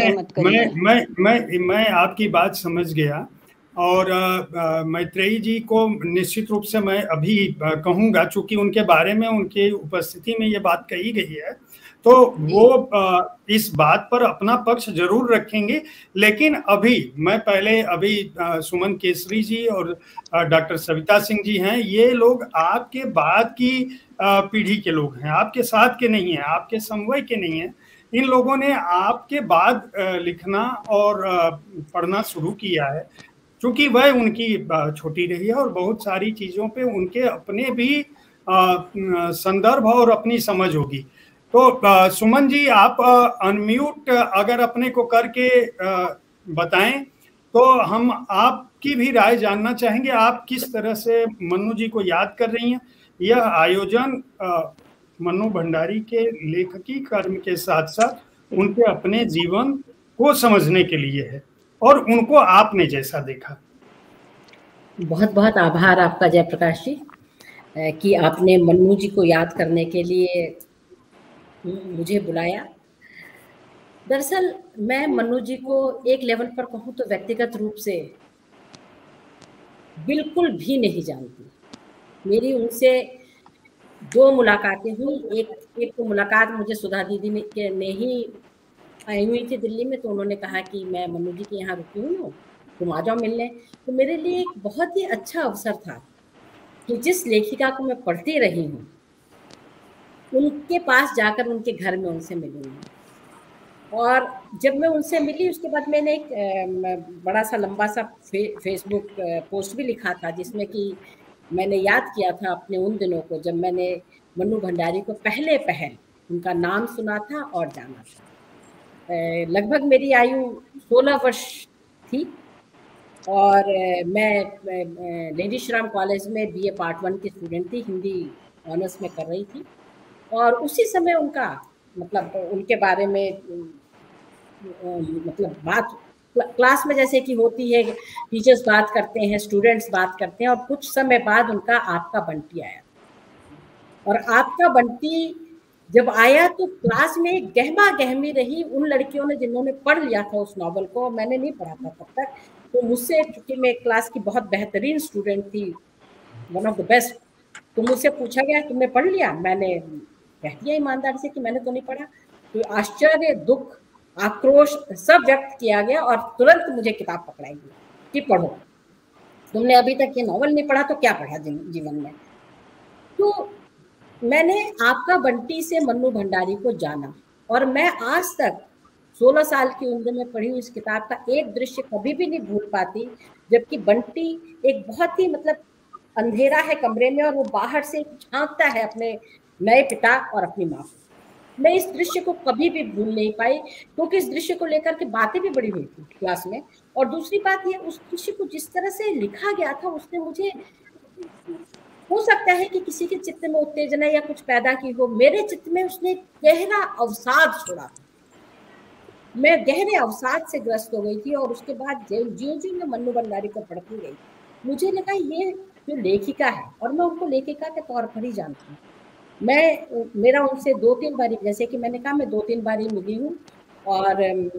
मैं आपकी बात समझ गया, और मैत्रेयी जी को निश्चित रूप से मैं अभी कहूंगा, चूंकि उनके बारे में उनकी उपस्थिति में ये बात कही गई है, तो वो इस बात पर अपना पक्ष जरूर रखेंगे। लेकिन अभी मैं पहले सुमन केसरी जी और डॉक्टर सविता सिंह जी हैं, ये लोग आपके बाद की पीढ़ी के लोग हैं, आपके साथ के नहीं हैं, आपके समवय के नहीं हैं। इन लोगों ने आपके बाद लिखना और पढ़ना शुरू किया है, क्योंकि वह उनकी छोटी रही है और बहुत सारी चीजों पे उनके अपने भी संदर्भ और अपनी समझ होगी। तो सुमन जी, आप अनम्यूट अगर अपने को करके बताएं तो हम आपकी भी राय जानना चाहेंगे। आप किस तरह से मन्नू जी को याद कर रही हैं? यह आयोजन मन्नू भंडारी के लेखकी कर्म के साथ साथ उनके अपने जीवन को समझने के लिए है, और उनको आपने जैसा देखा। बहुत बहुत आभार आपका जयप्रकाश जी कि आपने मन्नू जी को याद करने के लिए मुझे बुलाया। दरअसल मैं मन्नू जी को एक लेवल पर कहूँ तो व्यक्तिगत रूप से बिल्कुल भी नहीं जानती। मेरी उनसे 2 मुलाकातें हुई। एक तो मुलाकात मुझे सुधा दीदी ने ही आई हुई थी दिल्ली में, तो उन्होंने कहा कि मैं मन्नू जी के यहाँ रुकी हूँ, तुम आ जाओ मिलने। तो मेरे लिए एक बहुत ही अच्छा अवसर था कि जिस लेखिका को मैं पढ़ती रही हूँ उनके पास जाकर उनके घर में उनसे मिलूंगी। और जब मैं उनसे मिली उसके बाद मैंने एक बड़ा सा लंबा सा फेसबुक पोस्ट भी लिखा था, जिसमें कि मैंने याद किया था अपने उन दिनों को जब मैंने मन्नू भंडारी को पहले उनका नाम सुना था और जाना था। लगभग मेरी आयु 16 वर्ष थी और मैं लेडी श्री राम कॉलेज में BA पार्ट 1 की स्टूडेंट थी, हिंदी ऑनर्स में कर रही थी। और उसी समय उनका मतलब उनके बारे में मतलब बात क्लास में जैसे कि होती है, टीचर्स बात करते हैं, स्टूडेंट्स बात करते हैं, और कुछ समय बाद उनका आपका बंटी आया। और आपका बंटी जब आया तो क्लास में गहमा गहमी रही उन लड़कियों ने जिन्होंने पढ़ लिया था उस नॉवल को। मैंने नहीं पढ़ा था तब तक, तो मुझसे, क्योंकि मैं क्लास की बहुत बेहतरीन स्टूडेंट थी, वन ऑफ द बेस्ट, तो मुझसे पूछा गया तुमने पढ़ लिया? मैंने कह दिया ईमानदारी से कि मैंने तो नहीं पढ़ा। तो आश्चर्य, दुख, आक्रोश सब व्यक्त किया गया और तुरंत मुझे किताब पकड़ाई गई कि पढ़ो, तुमने अभी तक ये नॉवल नहीं पढ़ा तो क्या पढ़ा जीवन में। तो मैंने आपका बंटी से मन्नू भंडारी को जाना, और मैं आज तक 16 साल की उम्र में पढ़ी हुई इस किताब का एक दृश्य कभी भी नहीं भूल पाती, जबकि बंटी एक बहुत ही मतलब अंधेरा है कमरे में और वो बाहर से झांकता है अपने नए पिता और अपनी माँ को। मैं इस दृश्य को कभी भी भूल नहीं पाई, क्योंकि इस दृश्य को लेकर के बातें भी बड़ी हुई थी क्लास में। और दूसरी बात ये, उस दृश्य को जिस तरह से लिखा गया था उसने मुझे, हो सकता है कि किसी के चित्त में उत्तेजना या कुछ पैदा की हो, मेरे चित्त में उसने गहरा अवसाद छोड़ा था। मैं गहरे अवसाद से ग्रस्त हो गई थी। और उसके बाद ज्यों मैं मन्नू भंडारी को पढ़ती गई, मुझे लगा ये जो लेखिका है, और मैं उनको लेखिका के तौर पर ही जानती हूँ। मेरा उनसे 2-3 बारी, जैसे कि मैंने कहा, मैं 2-3 बारी मिली हूँ। और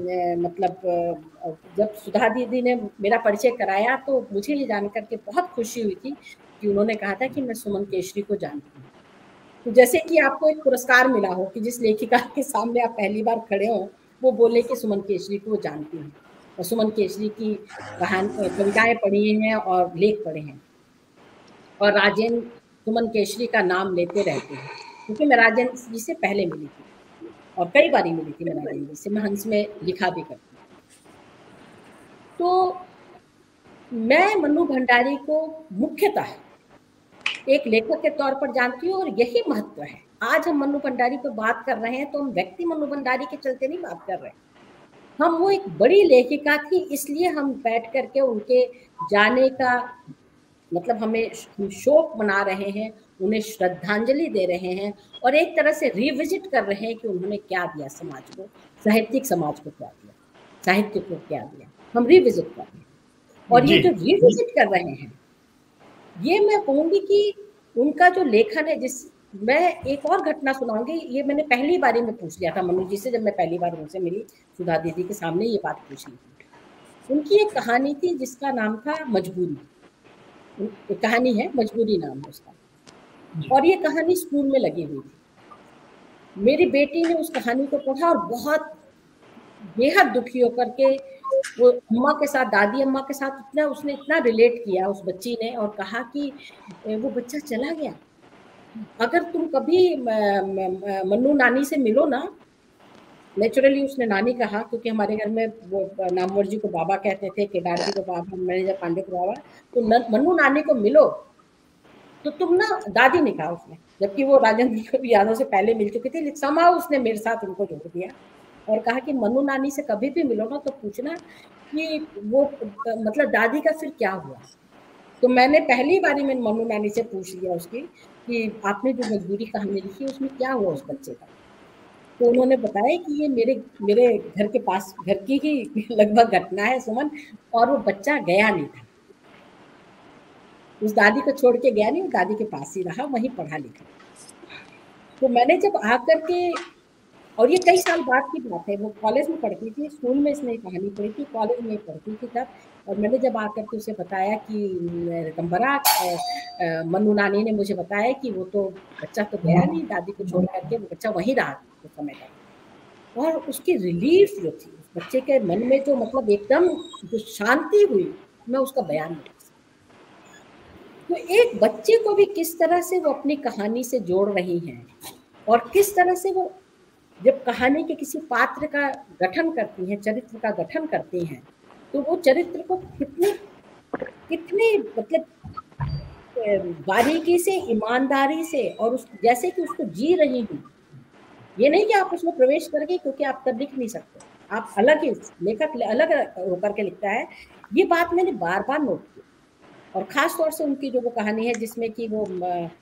मतलब जब सुधा दीदी ने मेरा परिचय कराया तो मुझे ये जानकर के बहुत खुशी हुई थी कि उन्होंने कहा था कि मैं सुमन केसरी को जानती हूँ। तो जैसे कि आपको एक पुरस्कार मिला हो कि जिस लेखिका के सामने आप पहली बार खड़े हो वो बोले कि सुमन केसरी को वो जानती हूँ, और सुमन केसरी की कविताएं पढ़ी हैं और लेख पढ़े हैं, और राजेंद्र सुमन केसरी का नाम लेते रहते हैं, क्योंकि मैं राजेंद्र जी से पहले मिली थी और कई बारी मिली थी मैं राजेंद्र जी से, मैं हंस में लिखा भी करती हूँ। तो मैं मन्नू भंडारी को मुख्यतः एक लेखक के तौर पर जानती हूँ, और यही महत्व है। आज हम मन्नू भंडारी पर बात कर रहे हैं तो हम व्यक्ति मन्नू भंडारी के चलते नहीं बात कर रहे, हम वो एक बड़ी लेखिका थी इसलिए हम बैठ करके उनके जाने का मतलब हम शोक मना रहे हैं, उन्हें श्रद्धांजलि दे रहे हैं, और एक तरह से रिविजिट कर रहे हैं कि उन्होंने क्या दिया समाज को, साहित्यिक समाज को क्या दिया, साहित्य को क्या दिया। हम रिविजिट कर रहे हैं। और ये जो रिविजिट कर रहे हैं, ये मैं कहूँगी कि उनका जो लेखन है, मैं एक और घटना सुनाऊंगी। ये मैंने पहली बारी में पूछ लिया था मनु जी से, जब मैं पहली बार उनसे मिली, सुधा दीदी के सामने ये बात पूछ ली थी। उनकी एक कहानी थी जिसका नाम था मजबूरी। कहानी है मजबूरी, नाम है उसका, और ये कहानी स्कूल में लगी हुई थी। मेरी बेटी ने उस कहानी को पढ़ा और बहुत बेहद दुखी होकर के वो अम्मा के साथ, दादी अम्मा के साथ उसने इतना रिलेट किया उस बच्ची ने, और कहा कि वो बच्चा चला गया, अगर तुम कभी मन्नू नानी से मिलो ना, नेचुरली उसने नानी कहा क्योंकि हमारे घर में वो नामवर जी को बाबा कहते थे, केदार जी को बाबा, मैनेजर पांडे को बाबा, तो मन्नू नानी को मिलो तो तुम ना, दादी ने कहा उसने, जबकि वो राजेंद्र यादव से पहले मिल चुकी थी, समा उसने मेरे साथ उनको जोड़ दिया और कहा कि मन्नू नानी से कभी भी मिलो ना तो पूछना कि वो मतलब दादी का फिर क्या हुआ। तो मैंने पहली बारी में मन्नू नानी से पूछ लिया उसकी कि आपने जो मजबूरी कहानी लिखी उसमें क्या हुआ उस बच्चे का। तो उन्होंने बताया कि ये मेरे घर के पास, घर की ही लगभग घटना है सुमन, और वो बच्चा गया नहीं था, उस दादी को छोड़ के गया नहीं, दादी के पास ही रहा, वहीं पढ़ा लिखा। तो मैंने जब आकर के, और ये कई साल बाद की बात है, वो कॉलेज में पढ़ती थी, स्कूल में इसने कहानी पढ़ी थी, कॉलेज में पढ़ती थी तब, और मैंने जब आकर के उसे बताया कि रकम्बरा, मन्नू नानी ने मुझे बताया कि वो तो बच्चा तो गया नहीं, दादी को छोड़ करके वो बच्चा वहीं रहा उस समय का, और उसकी रिलीफ जो थी उस बच्चे के मन में, जो मतलब एकदम जो शांति हुई, मैं उसका बयान नहीं कर सकती। तो एक बच्चे को भी किस तरह से वो अपनी कहानी से जोड़ रही हैं, और किस तरह से वो जब कहानी के किसी पात्र का गठन करती हैं, चरित्र का गठन करती हैं, तो वो चरित्र को कितने मतलब बारीकी से, ईमानदारी से, और उस जैसे कि उसको जी रही हूँ। ये नहीं कि आप उसमें प्रवेश करके, क्योंकि आप तब लिख नहीं सकते, आप अलग ही, लेखक अलग होकर के लिखता है। ये बात मैंने बार बार नोट की, और खास तौर से उनकी जो वो कहानी है जिसमें कि वो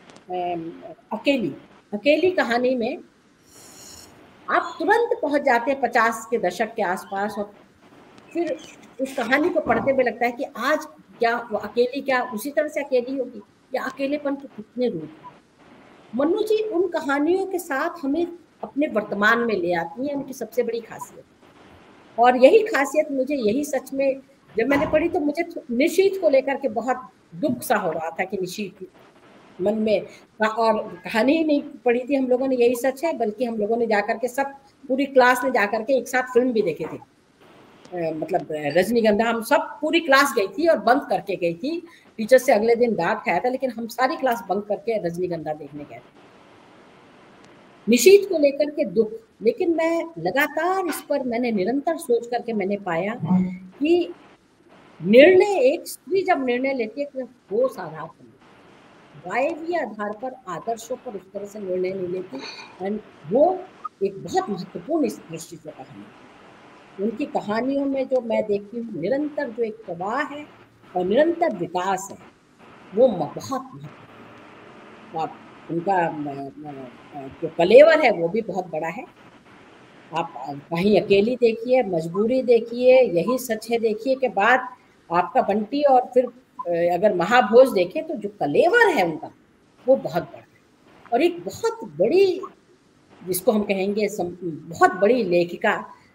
अकेली कहानी में आप तुरंत पहुंच जाते हैं 50 के दशक के आसपास, और फिर उस कहानी को पढ़ते हुए लगता है कि आज क्या वो अकेली क्या उसी तरह से अकेली होगी, या अकेलेपन के कितने रूप हैं। मन्नू जी उन कहानियों के साथ हमें अपने वर्तमान में ले आती हैं, उनकी सबसे बड़ी खासियत। और यही खासियत मुझे, यही सच में जब मैंने पढ़ी तो मुझे निशीथ को लेकर के बहुत दुख सा हो रहा था कि निशीथ मन में, और कहानी ही नहीं पढ़ी थी हम लोगों ने, यही सच है, बल्कि हम लोगों ने जाकर के सब पूरी क्लास ने जाकर के एक साथ फिल्म भी देखे थे, मतलब रजनीगंधा। हम सब पूरी क्लास गई थी और बंक करके गई थी, टीचर से अगले दिन डांट खाया था, लेकिन हम सारी क्लास बंक करके रजनीगंधा देखने गए थे। निशीथ को लेकर के दुख, लेकिन मैं लगातार इस पर मैंने निरंतर सोच करके मैंने पाया कि निर्णय, एक स्त्री जब निर्णय लेती है तो ठोस आधार पर, वायवीय आधार पर, आदर्शों पर उस तरह से निर्णय नहीं लेती, एंड वो एक बहुत महत्वपूर्ण इस दृष्टि से कहानी। उनकी कहानियों में जो मैं देखती हूँ निरंतर जो एक प्रवाह है और निरंतर विकास है, वो बहुत महत्वपूर्ण। उनका जो कलेवर है वो भी बहुत बड़ा है। आप कहीं अकेली देखिए, मजबूरी देखिए, यही सच है देखिए के बाद आपका बंटी, और फिर अगर महाभोज देखें तो जो कलेवर है उनका वो बहुत बड़ा है। और एक बहुत बड़ी, जिसको हम कहेंगे बहुत बड़ी लेखिका,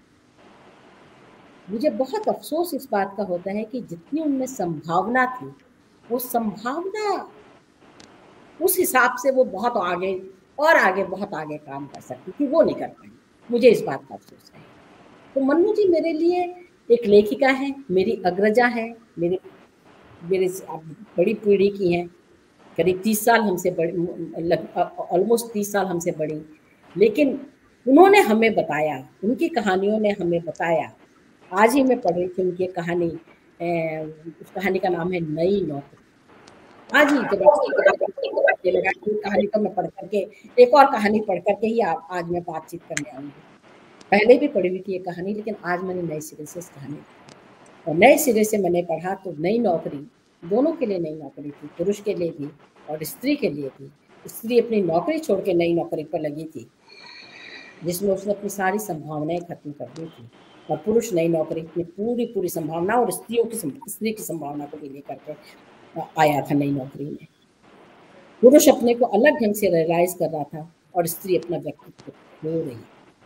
मुझे बहुत अफसोस इस बात का होता है कि जितनी उनमें संभावना थी, वो संभावना उस हिसाब से वो बहुत आगे और आगे, बहुत आगे काम कर सकती थी, वो नहीं कर पाई। मुझे इस बात का अफसोस है। तो मन्नू जी मेरे लिए एक लेखिका है, मेरी अग्रजा है, मेरे बड़ी पीढ़ी की हैं, करीब 30 साल हमसे बड़ी, ऑलमोस्ट 30 साल हमसे बड़ी, लेकिन उन्होंने हमें बताया, उनकी कहानियों ने हमें बताया। आज ही मैं पढ़ रही थी उनकी कहानी, उस कहानी का नाम है नई नौकरी। आज ही जब लगा कहानी को मैं पढ़ करके, एक और कहानी पढ़ करके ही आज मैं बातचीत करने आऊँगी। पहले भी पढ़ी हुई थी ये कहानी, लेकिन आज मैंने नए सिरे से इस कहानी, और नए सिरे से मैंने पढ़ा तो नई नौकरी, दोनों के लिए नई नौकरी थी, पुरुष के लिए भी और स्त्री के लिए भी। स्त्री अपनी नौकरी छोड़ के नई नौकरी पर लगी थी, जिसमें उसने अपनी सारी संभावनाएं खत्म कर दी थी। और पुरुष नई नौकरी की पूरी संभावना और स्त्री की संभावना को भी लेकर के आया था नई नौकरी में। पुरुष अपने को अलग ढंग से रियलाइज कर रहा था और स्त्री अपना व्यक्तित्व खो रही।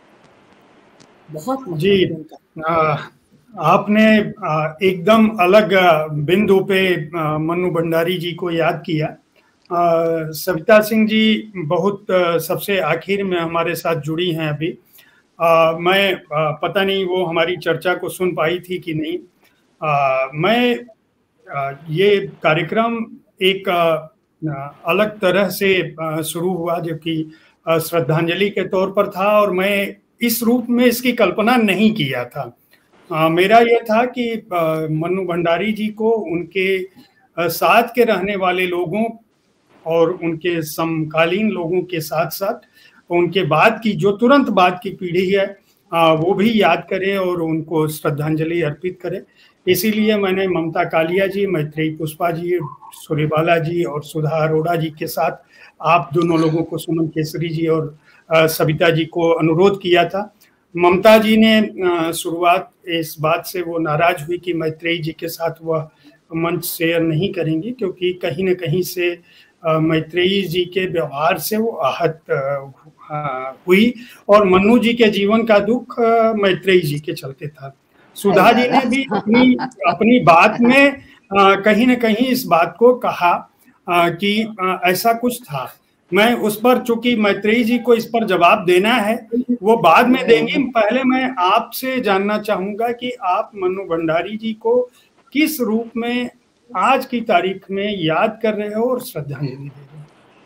बहुत जी, आपने एकदम अलग बिंदु पे मन्नू भंडारी जी को याद किया। सविता सिंह जी बहुत सबसे आखिर में हमारे साथ जुड़ी हैं अभी। मैं पता नहीं वो हमारी चर्चा को सुन पाई थी कि नहीं। मैं ये कार्यक्रम एक अलग तरह से शुरू हुआ, जबकि श्रद्धांजलि के तौर पर था, और मैं इस रूप में इसकी कल्पना नहीं किया था। मेरा यह था कि मन्नू भंडारी जी को उनके साथ के रहने वाले लोगों और उनके समकालीन लोगों के साथ साथ उनके बाद की, जो तुरंत बाद की पीढ़ी है, वो भी याद करे और उनको श्रद्धांजलि अर्पित करे। इसीलिए मैंने ममता कालिया जी, मैत्रेयी पुष्पा जी, सूर्यबाला जी और सुधा अरोड़ा जी के साथ आप दोनों लोगों को, सुमन केसरी जी और सविता जी को अनुरोध किया था। ममता जी ने शुरुआत इस बात से वो नाराज हुई कि मैत्रेयी जी के साथ वह मंच शेयर नहीं करेंगी, क्योंकि कहीं न कहीं से मैत्रेयी जी के व्यवहार से वो आहत हुई, और मन्नू जी के जीवन का दुख मैत्रेयी जी के चलते था। सुधा जी ने भी अपनी बात में कहीं न कहीं इस बात को कहा कि ऐसा कुछ था। मैं उस पर, चूंकि मैत्रेयी जी को इस पर जवाब देना है, वो बाद में देंगे। पहले मैं आपसे जानना चाहूंगा कि आप मन्नू भंडारी जी को किस रूप में आज की तारीख में याद कर रहे हो और श्रद्धांजलि दे रहे हो।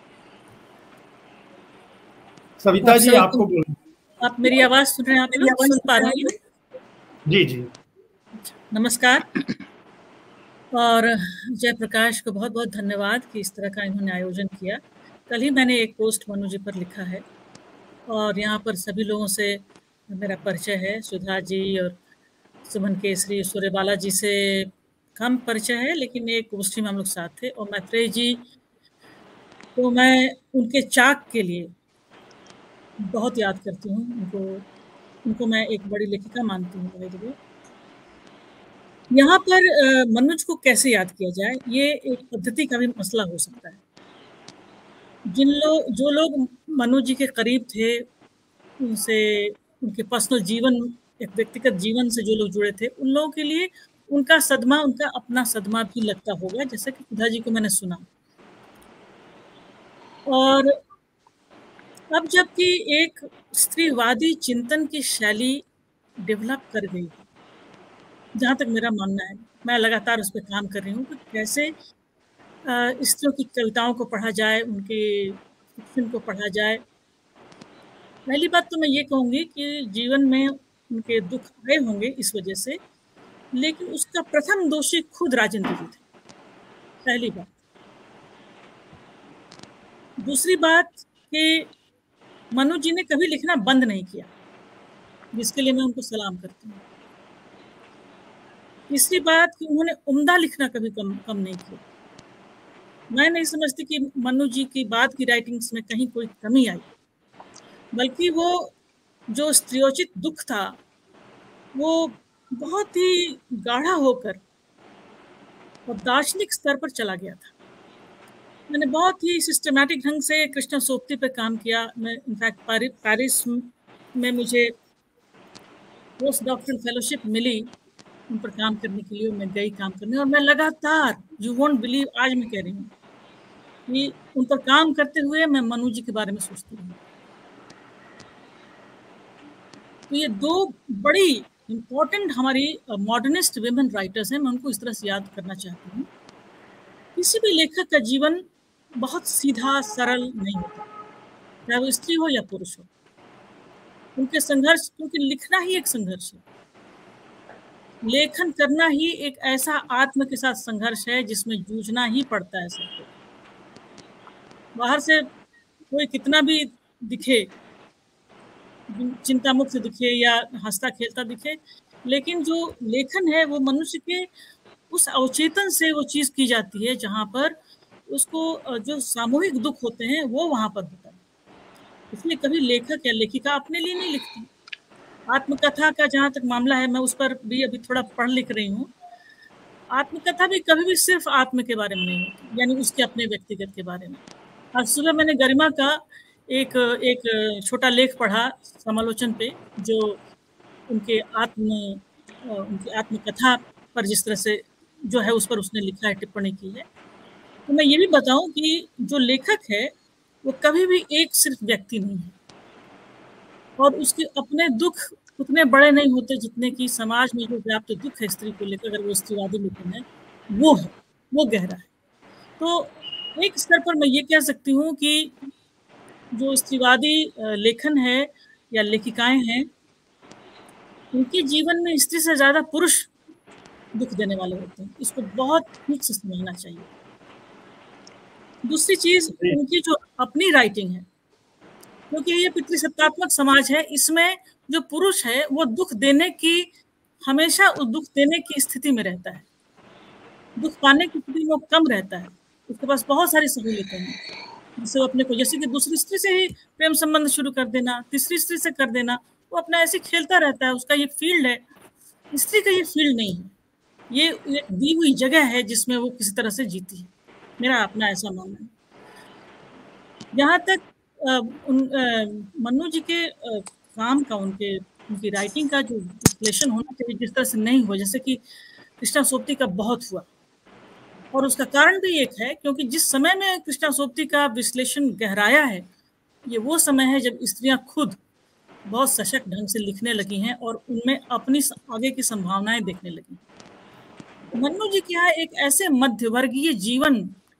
सविता जी, आपको बोलना। आप मेरी आवाज सुन रहे हैं? आप लोग सुन पा रही हैं? जी जी, नमस्कार। और जयप्रकाश को बहुत बहुत धन्यवाद कि इस तरह का इन्होंने आयोजन किया। कल ही मैंने एक पोस्ट मनु जी पर लिखा है और यहाँ पर सभी लोगों से मेरा परिचय है। सुधा जी और सुमन केसरी, सूर्यबाला जी से कम परिचय है, लेकिन एक गोष्ठी में हम लोग साथ थे। और मैत्रेयी जी तो मैं उनके चाक के लिए बहुत याद करती हूँ। उनको मैं एक बड़ी लेखिका मानती हूँ। यहाँ पर मनुज को कैसे याद किया जाए, ये एक पद्धति का भी मसला हो सकता है। जो लोग मनुज जी के करीब थे, उनसे, उनके पर्सनल जीवन, एक व्यक्तिगत जीवन से जो लोग जुड़े थे, उन लोगों के लिए उनका सदमा, उनका अपना सदमा भी लगता होगा, जैसा कि सुधा जी को मैंने सुना। और अब जबकि एक स्त्रीवादी चिंतन की शैली डेवलप कर गई, जहाँ तक मेरा मानना है, मैं लगातार उस पर काम कर रही हूँ कि कैसे स्त्रियों की कविताओं को पढ़ा जाए, उनके फिक्शन को पढ़ा जाए। पहली बात तो मैं ये कहूँगी कि जीवन में उनके दुख आए होंगे इस वजह से, लेकिन उसका प्रथम दोषी खुद राजेंद्र जी थे, पहली बात। दूसरी बात कि मनु जी ने कभी लिखना बंद नहीं किया, जिसके लिए मैं उनको सलाम करती हूँ। तीसरी बात कि उन्होंने उम्दा लिखना कभी कम नहीं किया। मैं नहीं समझती कि मनु जी की बाद की राइटिंग्स में कहीं कोई कमी आई, बल्कि वो जो स्त्रियोचित दुख था वो बहुत ही गाढ़ा होकर और दार्शनिक स्तर पर चला गया था। मैंने बहुत ही सिस्टमैटिक ढंग से कृष्ण सोप्ती पर काम किया। मैं इनफैक्ट पेरिस में मुझे पोस्ट डॉक्टरल फेलोशिप मिली उन पर काम करने के लिए। मैं गई काम करने, और मैं लगातार, यू वोंट बिलीव, आज मैं कह रही हूँ कि उन पर काम करते हुए मैं मनु जी के बारे में सोचती हूँ। तो ये दो बड़ी इम्पोर्टेंट हमारी मॉडर्निस्ट विमेन राइटर्स हैं, मैं उनको इस तरह से याद करना चाहती हूँ। किसी भी लेखक का जीवन बहुत सीधा सरल नहीं होता, चाहे वो स्त्री हो या पुरुष हो। उनके संघर्ष, क्योंकि लिखना ही एक संघर्ष है, लेखन करना ही एक ऐसा आत्म के साथ संघर्ष है जिसमें जूझना ही पड़ता है सबको। बाहर से कोई कितना भी दिखे, चिंता मुक्त दिखे या हंसता खेलता दिखे, लेकिन जो लेखन है वो मनुष्य के उस अवचेतन से वो चीज़ की जाती है जहाँ पर उसको जो सामूहिक दुख होते हैं वो वहाँ पर होता है। इसलिए कभी लेखक या लेखिका अपने लिए नहीं लिखती, आत्मकथा का जहाँ तक मामला है, मैं उस पर भी अभी थोड़ा पढ़ लिख रही हूँ। आत्मकथा भी कभी भी सिर्फ आत्म के बारे में नहीं होती, यानी उसके अपने व्यक्तिगत के बारे में। आज सुबह मैंने गरिमा का एक एक छोटा लेख पढ़ा समालोचन पे, जो उनकी आत्मकथा पर जिस तरह से जो है उस पर उसने लिखा है, टिप्पणी की है। तो मैं ये भी बताऊं कि जो लेखक है वो कभी भी एक सिर्फ व्यक्ति नहीं है, और उसके अपने दुख उतने बड़े नहीं होते जितने कि समाज में जो व्याप्त दुख है स्त्री को लेकर, अगर वो स्त्रीवादी लेखन है, वो गहरा है। तो एक स्तर पर मैं ये कह सकती हूँ कि जो स्त्रीवादी लेखन है या लेखिकाएं हैं, उनके जीवन में स्त्री से ज्यादा पुरुष दुख देने वाले होते हैं। इसको बहुत ठीक से समझना चाहिए। दूसरी चीज, उनकी जो अपनी राइटिंग है, क्योंकि ये पितृसत्तात्मक समाज है, इसमें जो पुरुष है वो दुख देने की, हमेशा उस दुख देने की स्थिति में रहता है, दुख पाने की स्थिति में वो कम रहता है। उसके पास बहुत सारी सहूलियतें हैं, जिससे वो अपने को, जैसे कि दूसरी स्त्री से ही प्रेम संबंध शुरू कर देना, तीसरी स्त्री से कर देना, वो अपना ऐसे खेलता रहता है, उसका ये फील्ड है। स्त्री का ये फील्ड नहीं है, ये एक दी हुई जगह है जिसमें वो किसी तरह से जीती है। मेरा अपना ऐसा मानना है। यहाँ तक मन्नू जी के काम का, उनकी राइटिंग का जो विश्लेषण होना चाहिए जिस तरह से नहीं हो, जैसे कि कृष्णा सोपती का बहुत हुआ, और उसका कारण भी एक है क्योंकि जिस समय में कृष्णा सोपती का विश्लेषण गहराया है, ये वो समय है जब स्त्रियां खुद बहुत सशक्त ढंग से लिखने लगी हैं और उनमें अपनी आगे की संभावनाएं देखने लगी। मन्नू जी के यहाँ एक ऐसे मध्यवर्गीय जीवन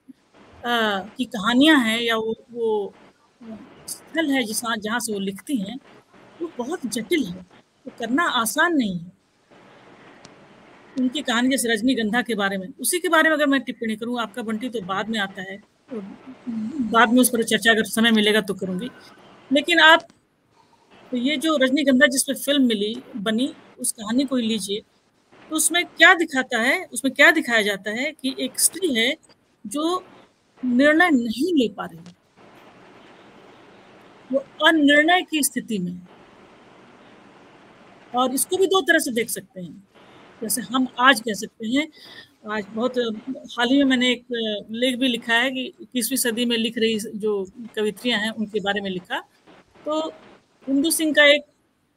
की कहानियां हैं, या वो स्थल है जहाँ से वो लिखती हैं, वो बहुत जटिल है, वो करना आसान नहीं है। उनकी कहानी जैसे रजनीगंधा के बारे में, उसी के बारे में अगर मैं टिप्पणी करूँ, आपका बंटी तो बाद में आता है, तो बाद में उस पर चर्चा अगर समय मिलेगा तो करूँगी। लेकिन आप तो ये जो रजनीगंधा जिस पे फिल्म बनी, उस कहानी को लीजिए, तो उसमें क्या दिखाता है, उसमें क्या दिखाया जाता है कि एक स्त्री है जो निर्णय नहीं ले पा रही, वो अनिर्णय की स्थिति में। और इसको भी दो तरह से देख सकते हैं, जैसे हम आज कह सकते हैं, आज बहुत हाल ही में मैंने एक लेख भी लिखा है कि 21वीं सदी में लिख रही जो कवित्रियां हैं उनके बारे में लिखा। तो इंदु सिंह का एक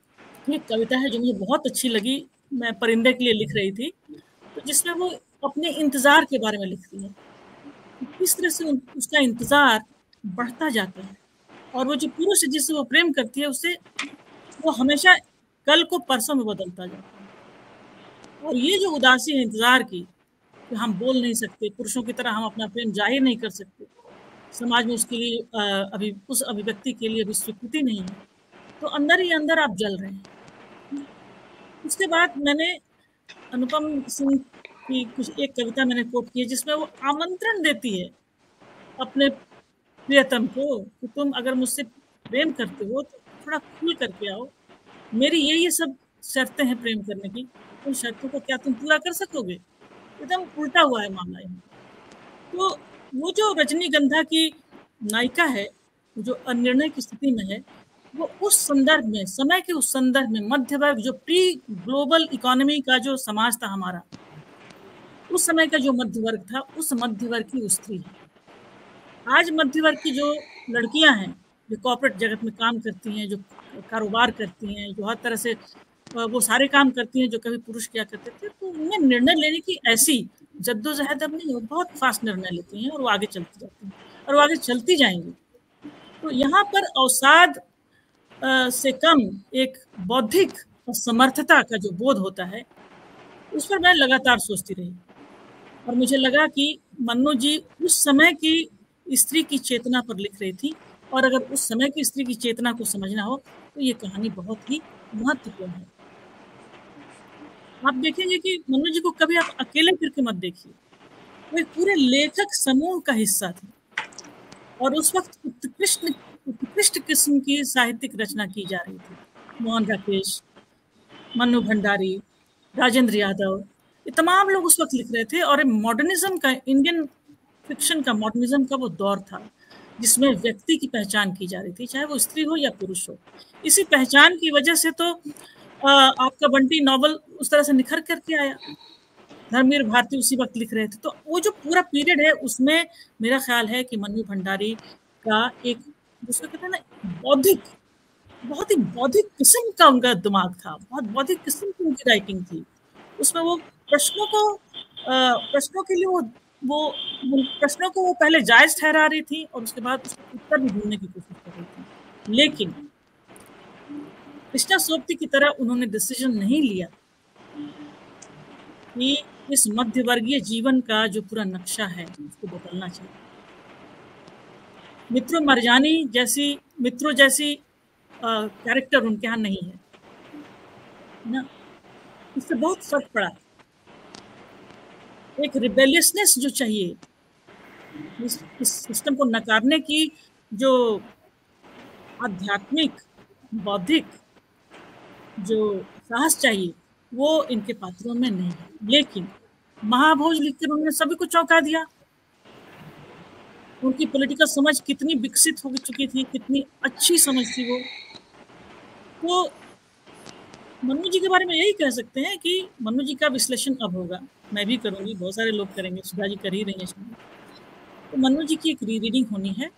कविता है जो मुझे बहुत अच्छी लगी, मैं परिंदे के लिए लिख रही थी, तो जिसमें वो अपने इंतजार के बारे में लिखती है, किस तरह से उसका इंतजार बढ़ता जाता है, और वो जो पुरुष जिससे वो प्रेम करती है उससे वो हमेशा कल को परसों में बदलता जाता है। और ये जो उदासी है इंतजार की, कि हम बोल नहीं सकते, पुरुषों की तरह हम अपना प्रेम जाहिर नहीं कर सकते, समाज में उसके लिए अभी उस अभिव्यक्ति के लिए अभी स्वीकृति नहीं है, तो अंदर ही अंदर आप जल रहे हैं। उसके बाद मैंने अनुपम सिंह की कुछ एक कविता मैंने कोट की है, जिसमें वो आमंत्रण देती है अपने प्रियतम को कि तुम अगर मुझसे प्रेम करते हो तो थोड़ा खुल करके आओ, मेरी ये सब शर्तें हैं प्रेम करने की, उन शर्तों को क्या तुम पूरा कर सकोगे? एकदम उल्टा हुआ है मामला यहाँ। तो वो जो रजनीगंधा की नायिका है जो अनिर्णय की स्थिति में है, वो उस संदर्भ में, समय के उस संदर्भ में, मध्य वर्ग जो प्री ग्लोबल इकोनॉमी का जो समाज था हमारा, उस समय का जो मध्य वर्ग था, उस मध्य वर्ग की स्त्री है। आज मध्य वर्ग की जो लड़कियां हैं जो कॉर्पोरेट जगत में काम करती हैं, जो कारोबार करती हैं, जो हर तरह से वो सारे काम करती हैं जो कभी पुरुष किया करते थे, तो उनमें निर्णय लेने की ऐसी जद्दोजहद अब नहीं, वो बहुत फास्ट निर्णय लेती हैं और वो आगे चलती जाती हैं और वो आगे चलती जाएंगी। तो यहाँ पर अवसाद से कम एक बौद्धिक समर्थता का जो बोध होता है, उस पर मैं लगातार सोचती रही, और मुझे लगा कि मन्नू जी उस समय की स्त्री की चेतना पर लिख रही थी, और अगर उस समय की स्त्री की चेतना को समझना हो तो ये कहानी बहुत ही महत्वपूर्ण है। आप देखेंगे कि मन्नू जी को कभी आप अकेले करके मत देखिए, वो एक पूरे लेखक समूह का हिस्सा थे, और उस वक्त उत्कृष्ट किस्म की साहित्यिक रचना की जा रही थी। मोहन राकेश, मन्नू भंडारी, राजेंद्र यादव, ये तमाम लोग उस वक्त लिख रहे थे, और मॉडर्निज्म का, इंडियन फिक्शन का, मॉडर्निज्म का वो दौर था। जिसमें व्यक्ति की पहचान की जा रही थी, चाहे वो स्त्री हो या पुरुष हो। इसी पहचान की वजह से तो आपका बंटी नॉवल उस तरह से निखर करके आया। धर्मवीर भारती उसी वक्त लिख रहे थे, तो वो जो पूरा पीरियड है उसमें मेरा ख्याल है कि मन्नू भंडारी का एक, जिसको कहते हैं ना, बौद्धिक, बहुत ही बौद्धिक किस्म का उनका दिमाग था, बहुत बौद्धिक किस्म की उनकी राइटिंग थी। उसमें वो प्रश्नों के लिए वो प्रश्नों को वो पहले जायज ठहरा रही थी और उसके बाद उसका उत्तर भी ढूंढने की कोशिश कर रही थी। लेकिन कृष्णा सोबती की तरह उन्होंने डिसीजन नहीं लिया कि इस मध्यवर्गीय जीवन का जो पूरा नक्शा है उसको बदलना चाहिए। मित्रों जैसी कैरेक्टर उनके यहाँ नहीं है ना, इससे बहुत फर्क पड़ा। एक रिबेलियसनेस जो चाहिए, इस सिस्टम को नकारने की जो आध्यात्मिक बौद्धिक जो साहस चाहिए, वो इनके पात्रों में नहीं है। लेकिन महाभोज लिखकर उन्होंने सभी को चौंका दिया। उनकी पॉलिटिकल समझ कितनी विकसित हो चुकी थी, कितनी अच्छी समझ थी वो। तो मन्नू जी के बारे में यही कह सकते हैं कि मन्नू जी का विश्लेषण अब होगा, मैं भी करूंगी, बहुत सारे लोग करेंगे, सुधा जी कर ही रही हैं। तो मन्नू जी की एक रीडिंग होनी है।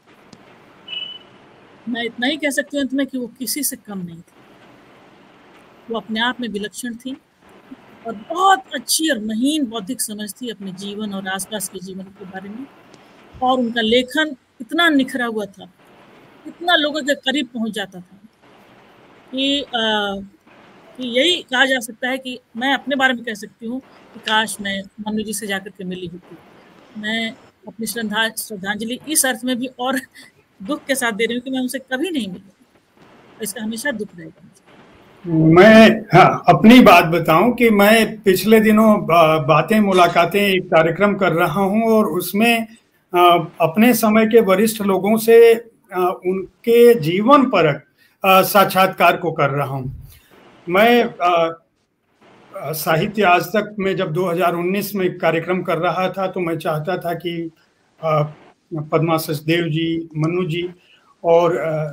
मैं इतना ही कह सकती हूँ अंत में कि वो किसी से कम नहीं थी, वो अपने आप में विलक्षण थी और बहुत अच्छी और महीन बौद्धिक समझ थी अपने जीवन और आसपास के जीवन के बारे में। और उनका लेखन इतना निखरा हुआ था, इतना लोगों के करीब पहुंच जाता था कि यही कहा जा सकता है कि मैं अपने बारे में कह सकती हूँ कि काश मैं मन्नू जी से जाकर के मिली होती। मैं अपनी श्रद्धांजलि इस अर्थ में भी और दुख के साथ दे रही हूँ कि मैं उनसे कभी नहीं मिली, इसका हमेशा दुख रहेगा। मैं अपनी बात बताऊं कि मैं पिछले दिनों बातें मुलाकातें एक कार्यक्रम कर रहा हूं और उसमें अपने समय के वरिष्ठ लोगों से उनके जीवन परक साक्षात्कार को कर रहा हूं। मैं साहित्य आज तक में जब 2019 में कार्यक्रम कर रहा था तो मैं चाहता था कि पद्मा सचदेव जी, मन्नू जी और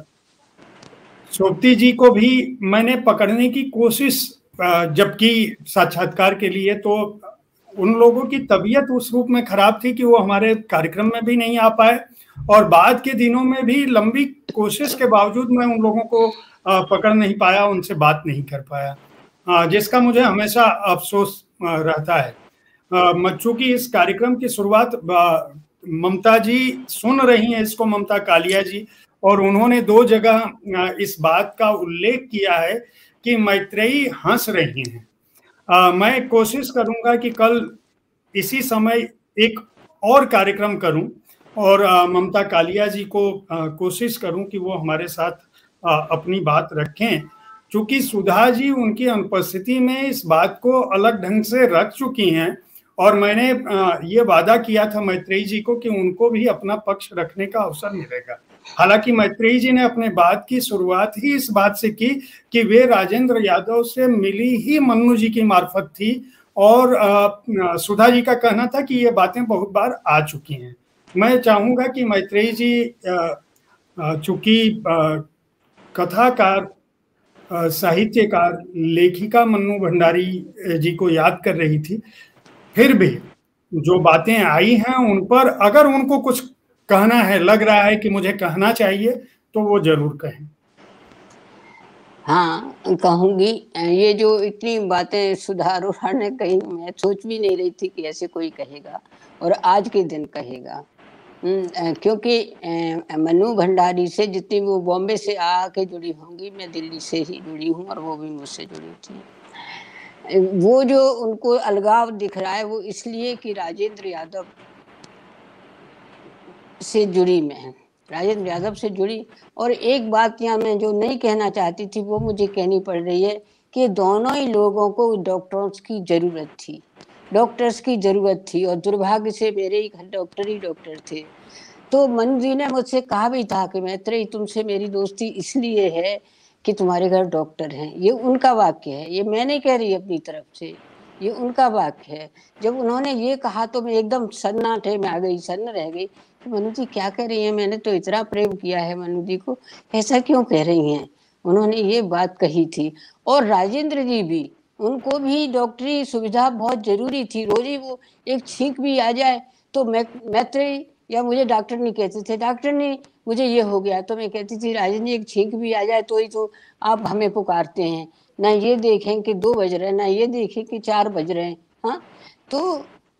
सोबती जी को भी मैंने पकड़ने की कोशिश जब की साक्षात्कार के लिए, तो उन लोगों की तबीयत उस रूप में खराब थी कि वो हमारे कार्यक्रम में भी नहीं आ पाए और बाद के दिनों में भी लंबी कोशिश के बावजूद मैं उन लोगों को पकड़ नहीं पाया, उनसे बात नहीं कर पाया, जिसका मुझे हमेशा अफसोस रहता है। चूंकि इस कार्यक्रम की शुरुआत ममता जी सुन रही हैं इसको, ममता कालिया जी, और उन्होंने 2 जगह इस बात का उल्लेख किया है कि मैत्रेयी हंस रही हैं। मैं कोशिश करूंगा कि कल इसी समय एक और कार्यक्रम करूं और ममता कालिया जी को कोशिश करूं कि वो हमारे साथ अपनी बात रखें, क्योंकि सुधा जी उनकी अनुपस्थिति में इस बात को अलग ढंग से रख चुकी हैं और मैंने ये वादा किया था मैत्रेयी जी को कि उनको भी अपना पक्ष रखने का अवसर मिलेगा। हालांकि मैत्रेयी जी ने अपने बात की शुरुआत ही इस बात से की कि वे राजेंद्र यादव से मिली ही मन्नू जी की मार्फत थी और सुधा जी का कहना था कि ये बातें बहुत बार आ चुकी हैं। मैं चाहूंगा कि मैत्रेयी जी चूंकि कथाकार, साहित्यकार, लेखिका मन्नू भंडारी जी को याद कर रही थी, फिर भी जो बातें आई हैं उन पर अगर उनको कुछ कहना है, लग रहा है कि मुझे कहना चाहिए, तो वो जरूर कहें। हाँ, कहूंगी। ये जो इतनी बातें सुधा अरोड़ा ने कही, मैं सोच भी नहीं रही थी कि ऐसे कोई कहेगा और आज के दिन कहेगा। क्योंकि मन्नू भंडारी से जितनी वो बॉम्बे से आके जुड़ी होंगी, मैं दिल्ली से ही जुड़ी हूँ और वो भी मुझसे जुड़ी थी। वो जो उनको अलगाव दिख रहा है वो इसलिए कि राजेंद्र यादव से जुड़ी मैं, राजेंद्र यादव से जुड़ी। और एक बात यहाँ मैं जो नहीं कहना चाहती थी वो मुझे कहनी पड़ रही है कि दोनों ही लोगों को डॉक्टर्स की जरूरत थी और दुर्भाग्य से मेरे ही घर डॉक्टर ही डॉक्टर थे। तो मनु जी ने मुझसे कहा भी था कि मैत्रेयी तुमसे मेरी दोस्ती इसलिए है कि तुम्हारे घर डॉक्टर हैं। ये उनका वाक्य है, ये मैं नहीं कह रही अपनी तरफ से, ये उनका वाक्य है। जब उन्होंने ये कहा तो मैं एकदम सन्नाटे में आ गई, सन्न रह गई कि मनु जी क्या कह रही हैं, मैंने तो इतना प्रेम किया है मनु जी को, ऐसा क्यों कह रही हैं। उन्होंने ये बात कही थी। और राजेंद्र जी भी, उनको भी डॉक्टरी सुविधा बहुत जरूरी थी। रोज ही वो एक छींक भी आ जाए तो मैत्री या मुझे डॉक्टर नहीं कहते थे, डॉक्टर ने मुझे ये हो गया तो मैं कहती थी राजेंद्र जी एक छींक भी आ जाए तो ही तो आप हमें पुकारते हैं, ना ये देखें कि 2 बज रहे हैं, ना ये देखें कि 4 बज रहे हैं। हाँ, तो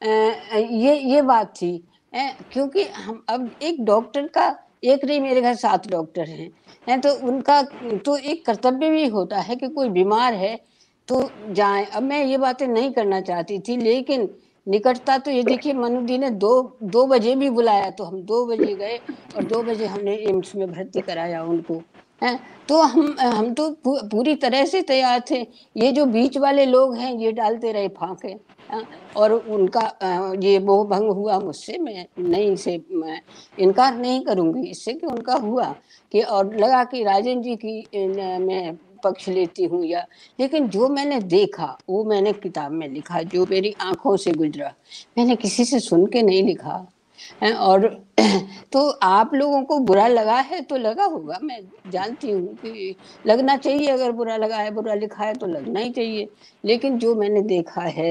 ये बात थी। क्योंकि हम अब एक डॉक्टर का, एक नहीं मेरे घर 7 डॉक्टर हैं, तो उनका तो एक कर्तव्य भी होता है कि कोई बीमार है तो जाए। अब मैं ये बातें नहीं करना चाहती थी, लेकिन निकटता तो ये देखिए मनु दी ने 2 बजे भी बुलाया तो हम 2 बजे गए और 2 बजे हमने एम्स में भर्ती कराया उनको। है तो हम तो पूरी तरह से तैयार थे। ये जो बीच वाले लोग हैं ये डालते रहे फांके, और उनका ये मोह भंग हुआ मुझसे। मैं नहीं से मैं इनकार नहीं करूंगी इससे कि उनका हुआ कि, और लगा कि राजन जी की मैं पक्ष लेती हूँ या, लेकिन जो मैंने देखा वो मैंने किताब में लिखा, जो मेरी आंखों से गुजरा, मैंने किसी से सुन के नहीं लिखा। और तो आप लोगों को बुरा लगा है तो लगा होगा, मैं जानती हूँ कि लगना चाहिए, अगर बुरा लगा है, बुरा लिखा है तो लगना ही चाहिए। लेकिन जो मैंने देखा है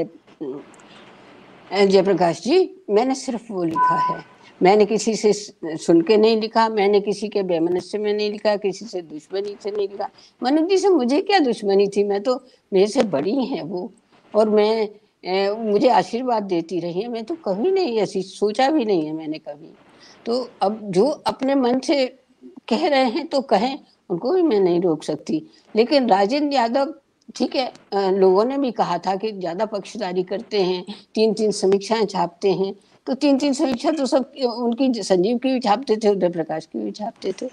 जयप्रकाश जी, मैंने सिर्फ वो लिखा है। मैंने किसी से सुन के नहीं लिखा, मैंने किसी के बेमनस्य में नहीं लिखा, किसी से दुश्मनी से नहीं लिखा। मनु जी से मुझे क्या दुश्मनी थी, मैं तो, मेरे से बड़ी हैं वो, और मैं मुझे आशीर्वाद देती रही है। मैं तो कभी नहीं ऐसी सोचा भी नहीं है मैंने कभी। तो अब जो अपने मन से कह रहे हैं तो कहें, उनको भी मैं नहीं रोक सकती। लेकिन राजेंद्र यादव, ठीक है, लोगों ने भी कहा था कि ज्यादा पक्षधारी करते हैं, 3-3 समीक्षाएं छापते हैं। तो 3-3 समीक्षा तो सब उनकी, संजीव की भी छापते थे, उदय प्रकाश की भी छापते थे।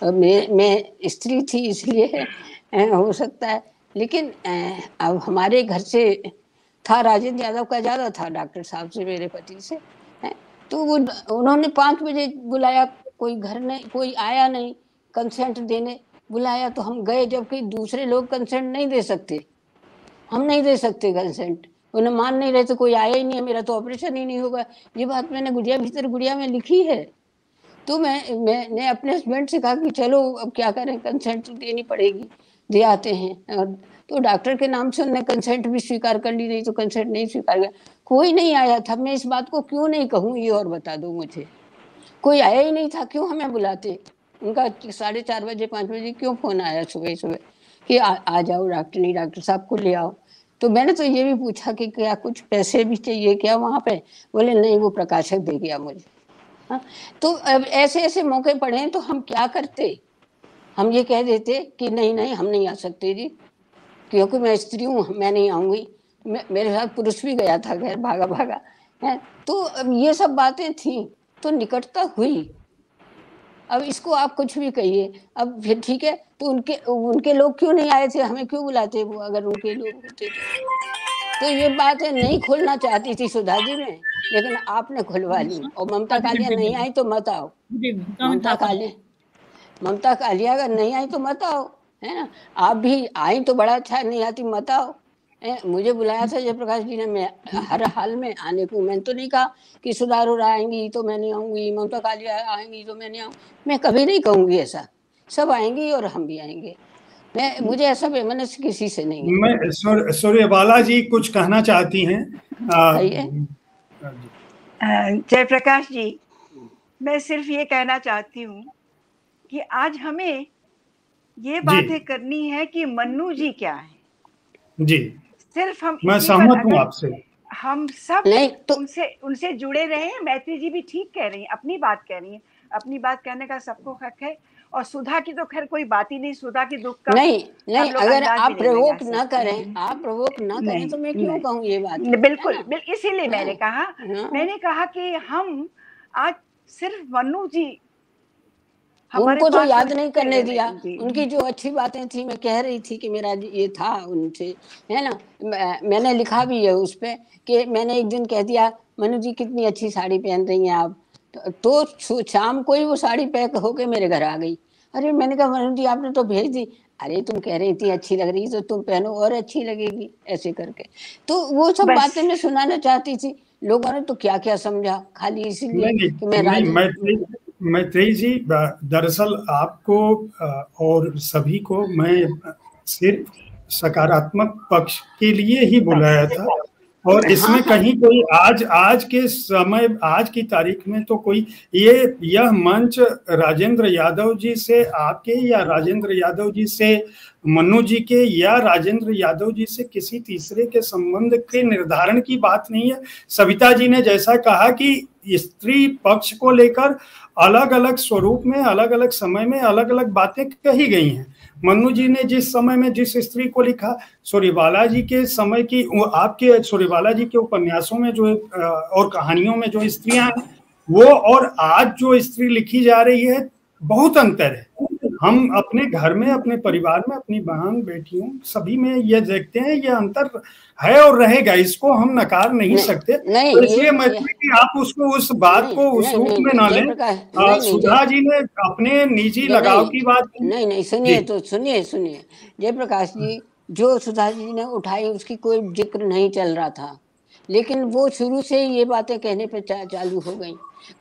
मैं स्त्री थी इसलिए हो सकता है। लेकिन अब हमारे घर से था, राजेंद्र यादव का ज्यादा था डॉक्टर साहब से, मेरे पति से। तो वो उन्होंने 5 बजे बुलाया, कोई घर नहीं, कोई आया नहीं कंसेंट देने। बुलाया तो हम गए, जबकि दूसरे लोग कंसेंट नहीं दे सकते, हम नहीं दे सकते कंसेंट, उन्हें मान नहीं रहे तो कोई आया ही नहीं है, मेरा तो ऑपरेशन ही नहीं होगा। ये बात मैंने गुड़िया भीतर गुड़िया में लिखी है। तो मैंने अपने हस्बैंड से कहा कि चलो अब क्या करें, कंसेंट तो देनी पड़ेगी, दे आते हैं। और तो डॉक्टर के नाम से उन्होंने कंसेंट भी स्वीकार कर ली, नहीं तो कंसेंट नहीं स्वीकार किया। कोई नहीं आया था, मैं इस बात को क्यों नहीं कहूँ ये और बता दो मुझे, कोई आया ही नहीं था, क्यों हमें बुलाते। उनका 4:30 बजे 5 बजे क्यों फोन आया सुबह सुबह कि आ जाओ डॉक्टर साहब को ले आओ। तो मैंने तो ये भी पूछा कि क्या कुछ पैसे भी चाहिए क्या वहाँ पे, बोले नहीं वो प्रकाशक दे गया मुझे। हाँ, तो अब ऐसे ऐसे मौके पड़े तो हम क्या करते, हम ये कह देते कि नहीं नहीं हम नहीं आ सकते जी, क्योंकि मैं स्त्री हूँ, मैं नहीं आऊंगी। मेरे साथ पुरुष भी गया था घर, भागा भागा है। तो अब ये सब बातें थी, तो निकटता हुई। अब इसको आप कुछ भी कहिए, अब फिर ठीक है, तो उनके लोग क्यों नहीं आए थे, हमें क्यों बुलाते वो, अगर उनके लोग होते तो ये बातें नहीं खोलना चाहती थी सुधा जी में, लेकिन आपने खुलवा ली। और ममता कालिया नहीं आई तो मत आओ, ममता कालिया अगर नहीं आई तो मत आओ, है ना। आप भी आई तो बड़ा अच्छा, नहीं आती मत आओ। मुझे बुलाया था जयप्रकाश जी ने, मैं हर हाल में आने को, मैंने तो नहीं कहा कि सुधारो आएंगी तो मैं नहीं आऊंगी, ममता कालिया आएंगी तो मैं नहीं आऊंगी, मैं कभी नहीं कहूंगी ऐसा। सब आएंगी और हम भी आएंगे, मुझे ऐसा बेमनस्य किसी से नहीं है। मैं सूर्यबाला जी कुछ कहना चाहती हैं। जयप्रकाश जी, मैं सिर्फ ये कहना चाहती हूँ कि आज हमें ये बातें करनी है कि मन्नू जी क्या है जी। सिर्फ हम, मैं सहमत हूँ आपसे, हम सब तो उनसे जुड़े रहे हैं। मैत्री जी भी ठीक कह रही हैं, अपनी बात कह रही हैं, अपनी बात कहने का सबको हक है। और सुधा की तो खैर कोई बात ही नहीं, सुधा की दुख का नहीं अगर आप प्रवोक ना करें, आप प्रवोक ना करें तो मैं क्यों कहूँ ये बात। बिल्कुल इसीलिए मैंने कहा कि हम आज सिर्फ मन्नू जी, उनको तो याद नहीं करने दिया। उनकी जो अच्छी बातें थी, मैं कह रही थी कि मेरा ये था उनसे, है ना। मैंने लिखा भी है उस पे कि मैंने एक दिन कह दिया मनु जी कितनी अच्छी साड़ी पहन रही हैं आप, तो शाम को ही वो साड़ी पैक होके मेरे घर आ गई। अरे मैंने कहा मनु जी आपने तो भेज दी, अरे तुम कह रही थी अच्छी लग रही तो तुम पहनो और अच्छी लगेगी, ऐसे करके। तो वो सब बातें मैं सुनाना चाहती थी, लोगों ने तो क्या क्या समझा, खाली इसलिए कि मैं मैत्रेयी जी, दरअसल आपको और सभी को मैं सिर्फ सकारात्मक पक्ष के लिए ही बुलाया था, और इसमें कहीं कोई आज के समय, आज की तारीख में तो कोई यह मंच राजेंद्र यादव जी से आपके, या राजेंद्र यादव जी से मन्नू जी के, या राजेंद्र यादव जी से किसी तीसरे के संबंध के निर्धारण की बात नहीं है। सविता जी ने जैसा कहा कि स्त्री पक्ष को लेकर अलग अलग स्वरूप में, अलग अलग समय में अलग अलग बातें कही गई हैं। मन्नू जी ने जिस समय में जिस स्त्री को लिखा, सूर्यबाला जी के समय की, आपके सूर्यबाला जी के उपन्यासों में जो और कहानियों में जो स्त्रियां हैं, वो और आज जो स्त्री लिखी जा रही है, बहुत अंतर है। हम अपने घर में, अपने परिवार में, अपनी बहन बेटियों सभी में ये देखते हैं, ये अंतर है और रहेगा, इसको हम नकार नहीं सकते। तो इसलिए मैं कि आप उसको, उस बात को उस रूप में ना लें। सुधा जी ने अपने निजी लगाव की बात नहीं, सुनिए जयप्रकाश जी, जो सुधा जी ने उठाई उसकी कोई जिक्र नहीं चल रहा था, लेकिन वो शुरू से ये बातें कहने पे चालू हो गई।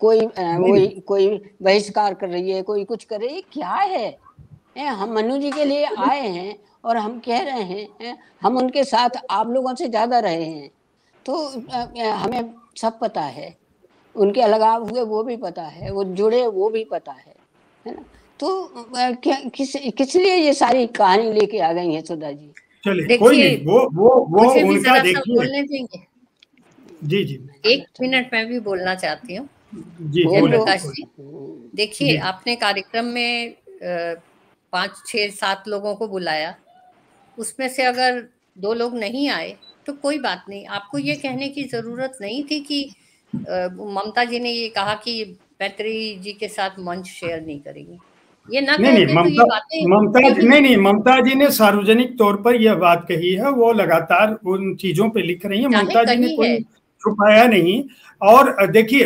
कोई बहिष्कार कर रही है, कोई कुछ कर रही है, क्या है? हम मन्नू जी के लिए आए हैं और हम कह रहे हैं, हम उनके साथ आप लोगों से ज्यादा रहे हैं, तो हमें सब पता है, उनके अलगाव हुए वो भी पता है, वो जुड़े वो भी पता है ना? तो किस लिए ये सारी कहानी लेके आ गई है सुधा जी? चलिए कोई नहीं, वो उनका देखिए। जी 1 मिनट मैं भी बोलना चाहती हूँ। जी प्रकाश जी, देखिए आपने कार्यक्रम में 5, 6, 7 लोगों को बुलाया, उसमें से अगर 2 लोग नहीं आए तो कोई बात नहीं। आपको ये कहने की जरूरत नहीं थी कि ममता जी ने ये कहा कि मैत्रेयी जी के साथ मंच शेयर नहीं करेंगी, ये ना कहते तो ये बातें ममता जी ने सार्वजनिक तौर पर यह बात कही है, वो लगातार उन चीजों पे लिख रही है। ममता जी ने कोई छुपाया नहीं। और देखिए,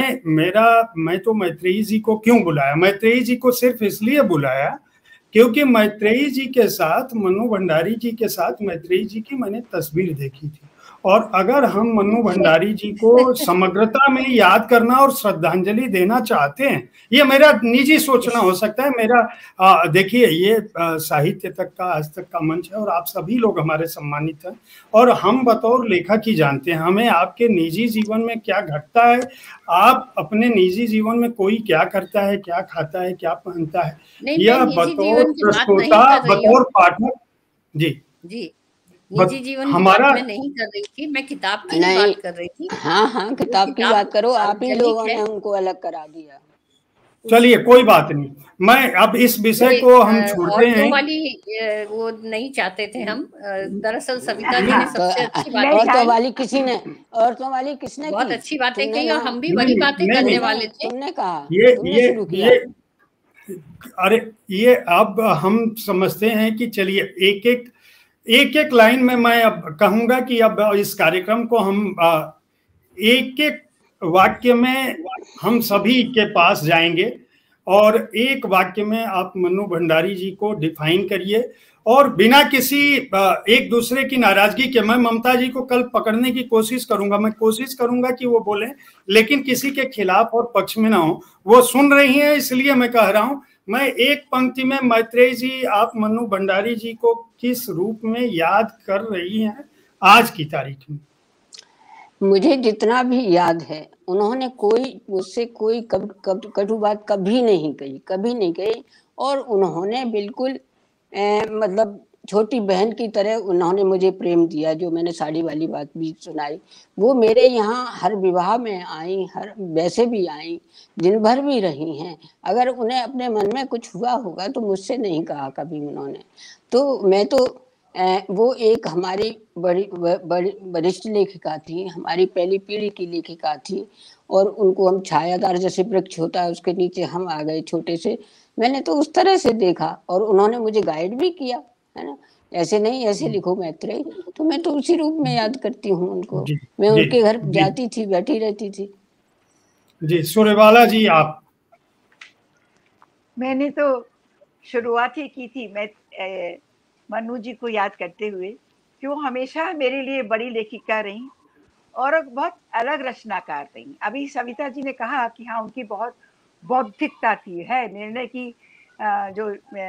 मैं तो मैत्रेयी जी को क्यों बुलाया, मैत्रेयी जी को सिर्फ इसलिए बुलाया क्योंकि मैत्रेयी जी के साथ, मन्नू भंडारी जी के साथ मैत्रेयी जी की मैंने तस्वीर देखी थी, और अगर हम मन्नू भंडारी जी को समग्रता में याद करना और श्रद्धांजलि देना चाहते हैं, ये मेरा निजी सोचना हो सकता है, मेरा देखिए, ये साहित्य तक का, आज तक का मंच है और आप सभी लोग हमारे सम्मानित हैं, और हम बतौर लेखक ही जानते हैं हमें आपके निजी जीवन में क्या घटता है, आप अपने निजी जीवन में कोई क्या करता है, क्या खाता है, क्या पहनता है, यह बतौर प्रस्तोता, बतौर पाठक। जी निजी जीवन हमारा मैं नहीं कर रही थी, मैं किताब की बात कर रही थी। हाँ, किताब की बात करो, आप ही लोगों ने उनको अलग करा दिया। चलिए कोई बात नहीं, मैं अब इस विषय को हम छोड़ते हैं। वाली वो नहीं चाहते थे हम, दरअसल सविता जी ने सबसे अच्छी बात, औरतों वाली किसने बहुत अच्छी बातें कही, और हम भी वही बातें करने वाले थे। तुमने कहा, ये अब हम समझते हैं कि चलिए एक लाइन में मैं अब कहूंगा कि अब इस कार्यक्रम को हम एक वाक्य में हम सभी के पास जाएंगे, और एक वाक्य में आप मन्नू भंडारी जी को डिफाइन करिए, और बिना किसी एक दूसरे की नाराजगी के। मैं ममता जी को कल पकड़ने की कोशिश करूंगा, मैं कोशिश करूंगा कि वो बोले, लेकिन किसी के खिलाफ और पक्ष में ना हो। वो सुन रही हैं इसलिए मैं कह रहा हूं। मैं एक पंक्ति में, मैत्रेयी जी, आप मन्नू भंडारी जी को किस रूप में याद कर रही हैं आज की तारीख में? मुझे जितना भी याद है, उन्होंने मुझसे कोई कटु बात कभी नहीं कही, और उन्होंने बिल्कुल मतलब छोटी बहन की तरह उन्होंने मुझे प्रेम दिया। जो मैंने साड़ी वाली बात भी सुनाई, वो मेरे यहाँ हर विवाह में आई, हर वैसे भी आई, दिन भर भी रही हैं। अगर उन्हें अपने मन में कुछ हुआ होगा तो मुझसे नहीं कहा कभी उन्होंने। तो मैं तो वो एक हमारी बड़ी वरिष्ठ लेखिका थी, हमारी पहली पीढ़ी की लेखिका थी, और उनको हम छायादार, जैसे वृक्ष होता है उसके नीचे हम आ गए छोटे से। मैंने तो उस तरह से देखा, और उन्होंने मुझे गाइड भी किया, है ना, ऐसे नहीं ऐसे लिखो मैत्रेयी। तो मैं तो उसी रूप में याद करती हूँ उनको। मैं उनके घर जाती थी, बैठी रहती थी। जी सूर्यबाला जी, आप? मैंने तो शुरुआत ही की थी मैं मन्नू जी को याद करते हुए कि वो हमेशा मेरे लिए बड़ी लेखिका रही, और बहुत अलग रचनाकार थी। अभी सविता जी ने कहा कि हाँ उनकी बहुत बौद्धिकता थी, है निर्णय की जो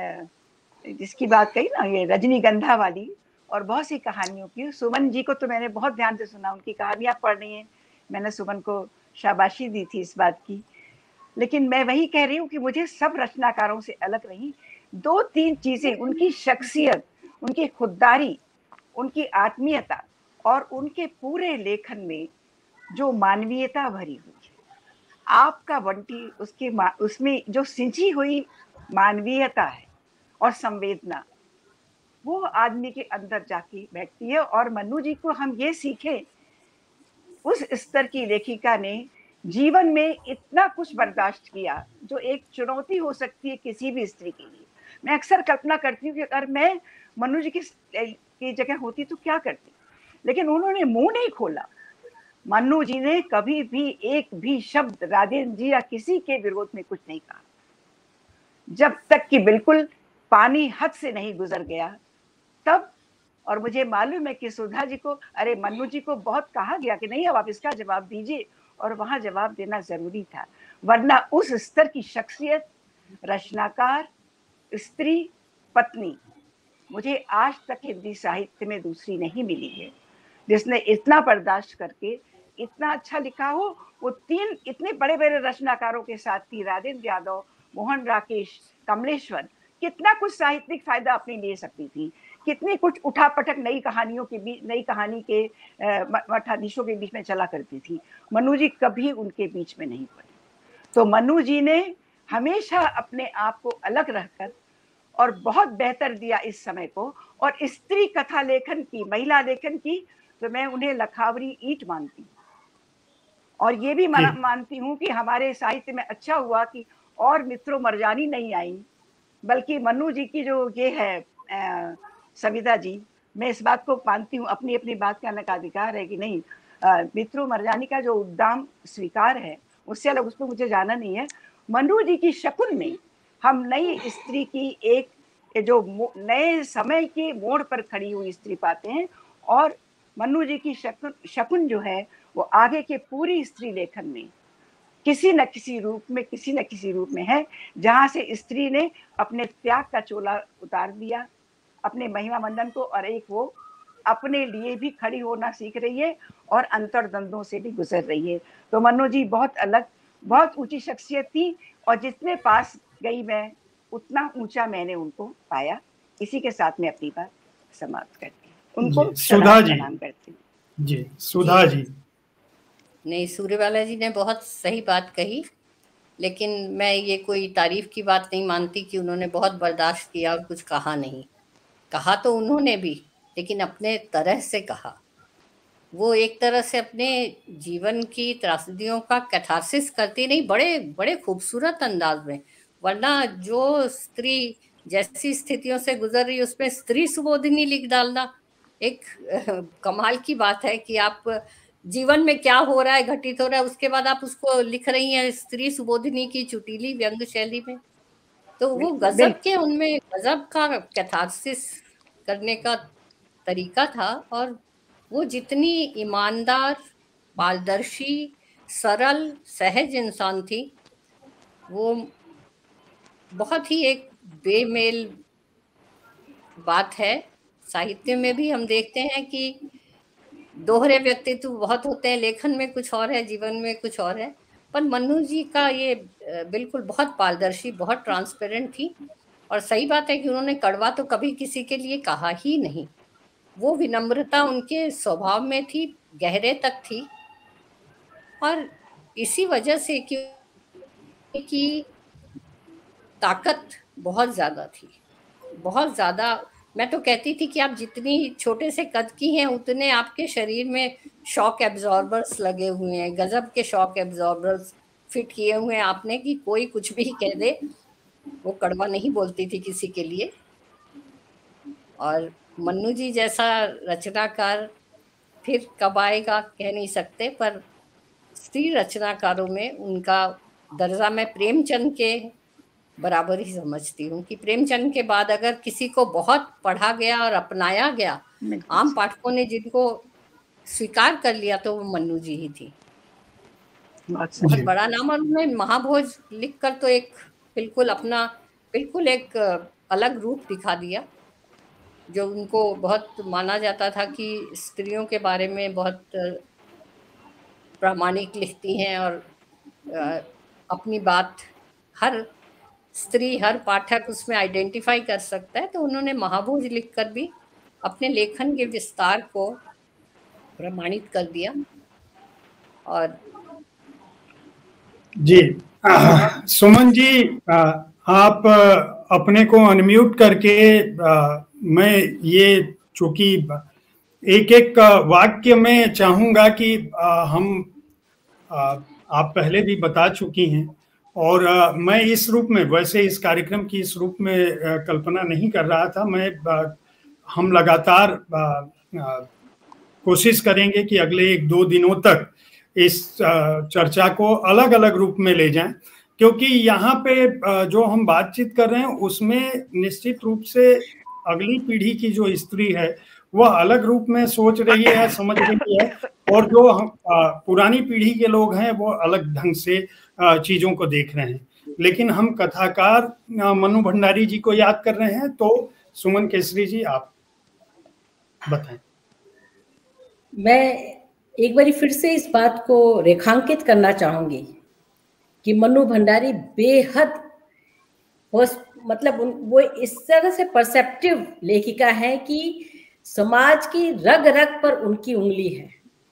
जिसकी बात कही ना, ये रजनीगंधा वाली और बहुत सी कहानियों की। सुमन जी को तो मैंने बहुत ध्यान से सुना, उनकी कहानियां पढ़नी है, मैंने सुमन को शाबाशी दी थी इस बात की। लेकिन मैं वही कह रही हूँ कि मुझे सब रचनाकारों से अलग रही 2-3 चीजें, उनकी शख्सियत, उनकी खुददारी, उनकी आत्मीयता और उनके पूरे लेखन में जो मानवीयता भरी हुई है। आपका बंटी उसमें जो सिंची हुई मानवीयता है और संवेदना, वो आदमी के अंदर जाके बैठती है। और मन्नू जी को हम ये सीखे, उस स्तर की लेखिका ने जीवन में इतना कुछ बर्दाश्त किया जो एक चुनौती हो सकती है किसी भी स्त्री के लिए। मैं अक्सर कल्पना करती हूँ कि अगर मैं मन्नू जी की जगह होती तो क्या करती, लेकिन उन्होंने मुंह नहीं खोला। मन्नू जी ने कभी भी एक भी शब्द राजेंद्र जी या किसी के विरोध में कुछ नहीं कहा, जब तक कि बिल्कुल पानी हद से नहीं गुजर गया तब। और मुझे मालूम है कि सुधा जी को, अरे मन्नू जी को बहुत कहा गया कि नहीं अब आप इसका जवाब दीजिए, और वहां जवाब देना जरूरी था, वरना उस स्तर की शख्सियत, रचनाकार, स्त्री, पत्नी मुझे आज तक हिंदी साहित्य में दूसरी नहीं मिली है जिसने इतना बर्दाश्त करके इतना अच्छा लिखा हो। वो 3 इतने बड़े बड़े रचनाकारों के साथ थी, राजेंद्र यादव, मोहन राकेश, कमलेश्वर, कितना कुछ साहित्यिक फायदा अपनी ले सकती थी, कितनी कुछ उठापटक नई कहानियों के बीच, नई कहानी के मठाधीशों के बीच में चला करती थी। मन्नू जी कभी उनके बीच में नहीं पड़े। तो मन्नू जी ने हमेशा अपने आप को अलग रखकर और बहुत बेहतर दिया इस समय को। और स्त्री कथा लेखन की, महिला लेखन की, तो मैं उन्हें लखावरी ईंट मानती हूँ। और ये भी मानती हूँ कि हमारे साहित्य में अच्छा हुआ कि और मित्रों मरजानी नहीं आई, बल्कि मन्नू जी की जो ये है सविता जी, मैं इस बात को मानती हूँ, अपनी अपनी बात कहने का अधिकार है कि नहीं, मित्रों मरजानी का जो उद्दाम स्वीकार है उससे अलग उस पर मुझे जाना नहीं है। मन्नू जी की शकुन में हम नई स्त्री की एक जो नए समय के मोड़ पर खड़ी हुई स्त्री पाते हैं। और मन्नू जी की शकुन जो है वो आगे के पूरी स्त्री लेखन में किसी न किसी रूप में है, जहां से स्त्री ने अपने त्याग का चोला उतार दिया, अपने महिमा मंडन को, और एक वो अपने लिए भी खड़ी होना सीख रही है और अंतर्द्वंदों से भी गुजर रही है। तो मन्नू जी बहुत अलग, बहुत ऊंची शख्सियत थी, और जितने पास गई मैं उतना ऊंचा मैंने उनको पाया। इसी के साथ में अपनी बात समाप्त करती हूँ। उनको सुधा जी प्रणाम करती हूँ। जी, सुधा जी। नहीं, सूर्यबाला जी ने बहुत सही बात कही, लेकिन मैं ये कोई तारीफ की बात नहीं मानती कि उन्होंने बहुत बर्दाश्त किया और कुछ कहा नहीं। कहा तो उन्होंने भी, लेकिन अपने तरह से कहा। वो एक तरह से अपने जीवन की त्रासदियों का कैथारसिस करती नहीं, बड़े बड़े खूबसूरत अंदाज में। वरना जो स्त्री जैसी स्थितियों से गुजर रही उसमें स्त्री सुबोधिनी लिख डालना एक कमाल की बात है कि आप जीवन में क्या हो रहा है, घटित हो रहा है, उसके बाद आप उसको लिख रही हैं स्त्री सुबोधिनी की चुटीली व्यंग शैली में। तो वो गजब के, उनमें गजब का कैथारसिस करने का तरीका था। और वो जितनी ईमानदार, पारदर्शी, सरल, सहज इंसान थी, वो बहुत ही एक बेमेल बात है। साहित्य में भी हम देखते हैं कि दोहरे व्यक्तित्व बहुत होते हैं, लेखन में कुछ और है, जीवन में कुछ और है। पर मन्नू जी का ये बिल्कुल बहुत पारदर्शी, बहुत ट्रांसपेरेंट थी। और सही बात है कि उन्होंने कड़वा तो कभी किसी के लिए कहा ही नहीं। वो विनम्रता उनके स्वभाव में थी, गहरे तक थी। और इसी वजह से कि ताकत बहुत ज्यादा थी, बहुत ज्यादा। मैं तो कहती थी कि आप जितनी छोटे से कद की हैं उतने आपके शरीर में शॉक एब्जॉर्बर्स लगे हुए हैं, गजब के शॉक एब्जॉर्बर्स फिट किए हुए हैं आपने, कि कोई कुछ भी कह दे वो कड़वा नहीं बोलती थी किसी के लिए। और मन्नू जी जैसा रचनाकार फिर कब आएगा कह नहीं सकते, पर स्त्री रचनाकारों में उनका दर्जा मैं प्रेमचंद के बराबर ही समझती हूँ कि प्रेमचंद के बाद अगर किसी को बहुत पढ़ा गया और अपनाया गया, आम पाठकों ने जिनको स्वीकार कर लिया तो वो मन्नू जी ही थी। अच्छा बहुत जी। बड़ा नाम, और उन्होंने महाभोज लिखकर तो एक बिल्कुल अपना बिल्कुल एक अलग रूप दिखा दिया। जो उनको बहुत माना जाता था कि स्त्रियों के बारे में बहुत प्रामाणिक लिखती हैं और अपनी बात हर स्त्री, हर पाठक उसमें आइडेंटिफाई कर सकता है, तो उन्होंने महाभोज लिखकर भी अपने लेखन के विस्तार को प्रमाणित कर दिया। और जी सुमन जी, आप अपने को अनम्यूट करके, मैं ये चूंकि एक एक वाक्य में चाहूंगा कि आप पहले भी बता चुकी हैं, और मैं इस रूप में, वैसे इस कार्यक्रम की इस रूप में कल्पना नहीं कर रहा था। हम लगातार कोशिश करेंगे कि अगले 1-2 दिनों तक इस चर्चा को अलग अलग रूप में ले जाएं, क्योंकि यहाँ पे जो हम बातचीत कर रहे हैं उसमें निश्चित रूप से अगली पीढ़ी की जो स्त्री है वह अलग रूप में सोच रही है, समझ रही है, और जो हम पुरानी पीढ़ी के लोग हैं वो अलग ढंग से चीजों को देख रहे हैं। लेकिन हम कथाकार मन्नू भंडारी जी को याद कर रहे हैं, तो सुमन केसरी जी आप बताएं। मैं एक बारी फिर से इस बात को रेखांकित करना चाहूंगी कि मन्नू भंडारी बेहद मतलब वो इस तरह से परसेप्टिव लेखिका है कि समाज की रग रग पर उनकी उंगली है।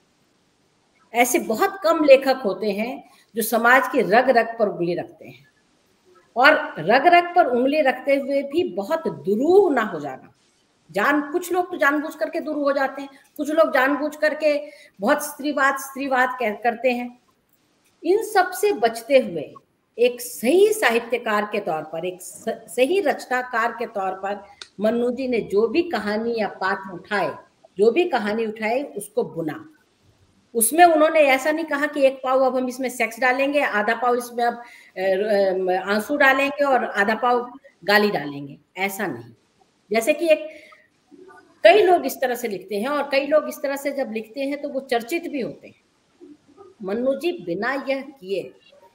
ऐसे बहुत कम लेखक होते हैं जो समाज की रग रग पर उंगली रखते हैं, और रग रग पर उंगली रखते हुए भी बहुत दुरूह ना हो जाना। कुछ लोग तो जानबूझ करके दूर हो जाते हैं, कुछ लोग जानबूझ करके बहुत स्त्रीवाद करते हैं। इन सब से बचते हुए एक सही साहित्यकार के तौर पर, एक सही रचनाकार के तौर पर मन्नू जी ने जो भी कहानी या पात्र उठाए, जो भी कहानी उठाई उसको बुना। उसमें उन्होंने ऐसा नहीं कहा कि एक पाव अब हम इसमें सेक्स डालेंगे, आधा पाव इसमें अब आंसू डालेंगे और आधा पाव गाली डालेंगे, ऐसा नहीं। जैसे कि कई लोग इस तरह से लिखते हैं, और कई लोग इस तरह से जब लिखते हैं तो वो चर्चित भी होते हैं। मन्नू जी बिना यह किए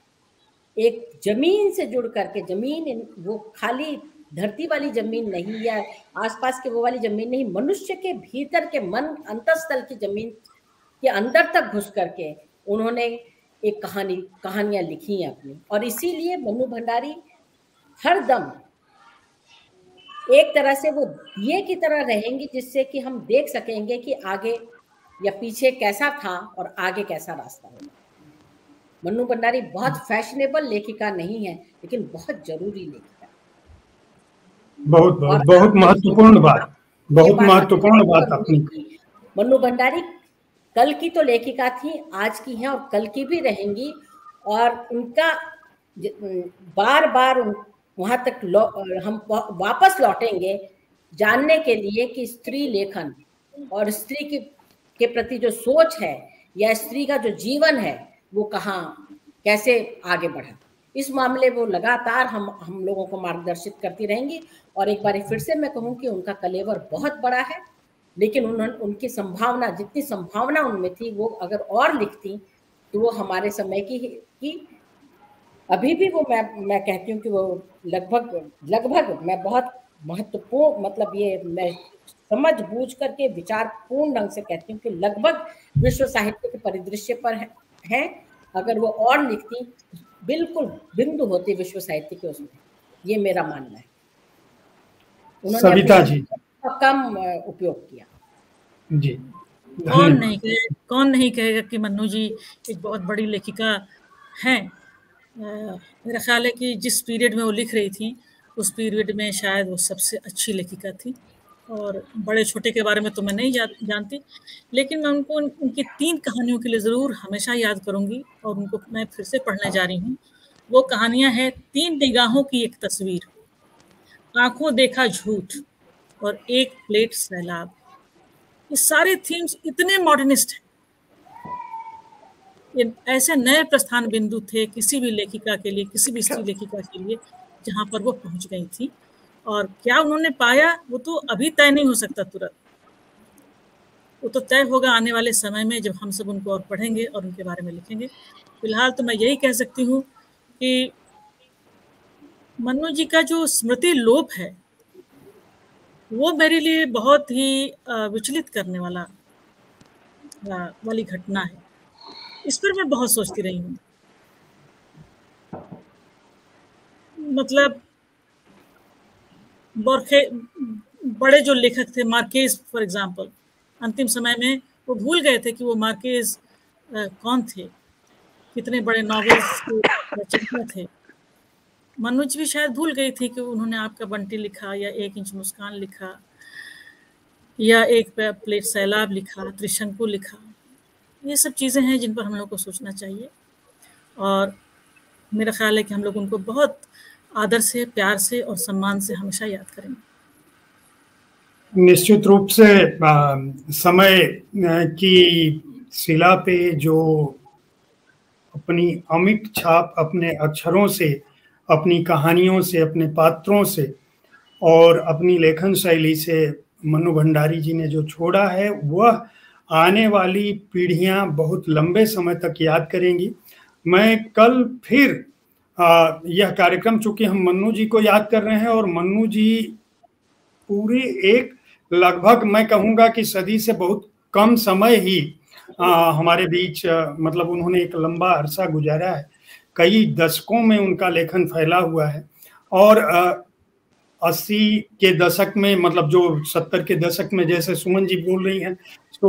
एक जमीन से जुड़ करके, जमीन वो खाली धरती वाली जमीन नहीं या आसपास के वो वाली जमीन नहीं, मनुष्य के भीतर के मन अंतःस्थल की जमीन के अंदर तक घुस करके उन्होंने एक कहानियां लिखी हैं अपनी। और इसीलिए मन्नू भंडारी हर दम एक तरह से वो दिए की तरह रहेंगी, जिससे कि हम देख सकेंगे कि आगे या पीछे कैसा था और आगे कैसा रास्ता होगा। मन्नू भंडारी बहुत फैशनेबल लेखिका नहीं है, लेकिन बहुत जरूरी लेखिका। बहुत महत्वपूर्ण बात, बहुत महत्वपूर्ण बात आपने। मन्नू भंडारी कल की तो लेखिका थी, आज की हैं और कल की भी रहेंगी, और उनका बार बार वहां तक हम वापस लौटेंगे जानने के लिए कि स्त्री लेखन और स्त्री के प्रति जो सोच है या स्त्री का जो जीवन है वो कहाँ कैसे आगे बढ़ा। इस मामले वो लगातार हम लोगों को मार्गदर्शित करती रहेंगी। और एक बार फिर से मैं कहूँ कि उनका कलेवर बहुत बड़ा है, लेकिन उनकी संभावना, जितनी संभावना उनमें थी, वो अगर और लिखती तो वो हमारे समय की अभी भी वो मैं कहती हूँ कि वो लगभग मैं बहुत महत्वपूर्ण, मतलब ये मैं समझ बूझ करके विचारपूर्ण ढंग से कहती हूँ कि लगभग विश्व साहित्य के परिदृश्य पर है। अगर वो और लिखती बिल्कुल बिंदु होती विश्व साहित्य के उसमें, ये मेरा मानना है। उन्होंने सविता जी कम उपयोग किया जी। कौन नहीं कहेगा कि मन्नू जी एक बहुत बड़ी लेखिका हैं। मेरा ख्याल है कि जिस पीरियड में वो लिख रही थी उस पीरियड में शायद वो सबसे अच्छी लेखिका थी। और बड़े छोटे के बारे में तो मैं नहीं जानती, लेकिन मैं उनको उनकी 3 कहानियों के लिए ज़रूर हमेशा याद करूँगी, और उनको मैं फिर से पढ़ने जा रही हूँ। वो कहानियाँ हैं 3 निगाहों की एक तस्वीर, आंखों देखा झूठ, और एक प्लेट सैलाब। ये सारे थीम्स इतने मॉडर्निस्ट हैं, ये ऐसे नए प्रस्थान बिंदु थे किसी भी लेखिका के लिए, किसी भी स्त्री लेखिका के लिए, जहाँ पर वो पहुँच गई थी। और क्या उन्होंने पाया वो तो अभी तय नहीं हो सकता तुरंत, वो तो तय होगा आने वाले समय में जब हम सब उनको और पढ़ेंगे और उनके बारे में लिखेंगे। फिलहाल तो मैं यही कह सकती हूँ कि मन्नू जी का जो स्मृति लोप है वो मेरे लिए बहुत ही विचलित करने वाली घटना है। इस पर मैं बहुत सोचती रही हूँ। मतलब बड़े जो लेखक थे, मार्केज फॉर एग्जाम्पल, अंतिम समय में वो भूल गए थे कि वो मार्केज कौन थे, कितने बड़े नॉवेल्स के रचयिता थे। मन्नू जी भी शायद भूल गई थी कि उन्होंने आपका बंटी लिखा, या एक इंच मुस्कान लिखा, या एक प्लेट सैलाब लिखा, त्रिशंकु लिखा। ये सब चीज़ें हैं जिन पर हम लोग को सोचना चाहिए, और मेरा ख्याल है कि हम लोग उनको बहुत आदर से, प्यार से और सम्मान से हमेशा याद करेंगे। निश्चित रूप से समय की शिला पे जो अपनी अमिट छाप अपने अक्षरों से, अपनी कहानियों से, अपने पात्रों से और अपनी लेखन शैली से मन्नू भंडारी जी ने जो छोड़ा है, वह आने वाली पीढ़ियां बहुत लंबे समय तक याद करेंगी। मैं कल फिर यह कार्यक्रम, चूंकि हम मन्नू जी को याद कर रहे हैं और मन्नू जी पूरी एक लगभग मैं कहूँगा कि सदी से बहुत कम समय ही हमारे बीच, मतलब उन्होंने एक लंबा अरसा गुजारा है, कई दशकों में उनका लेखन फैला हुआ है। और 80 के दशक में, मतलब जो 70 के दशक में, जैसे सुमन जी बोल रही हैं,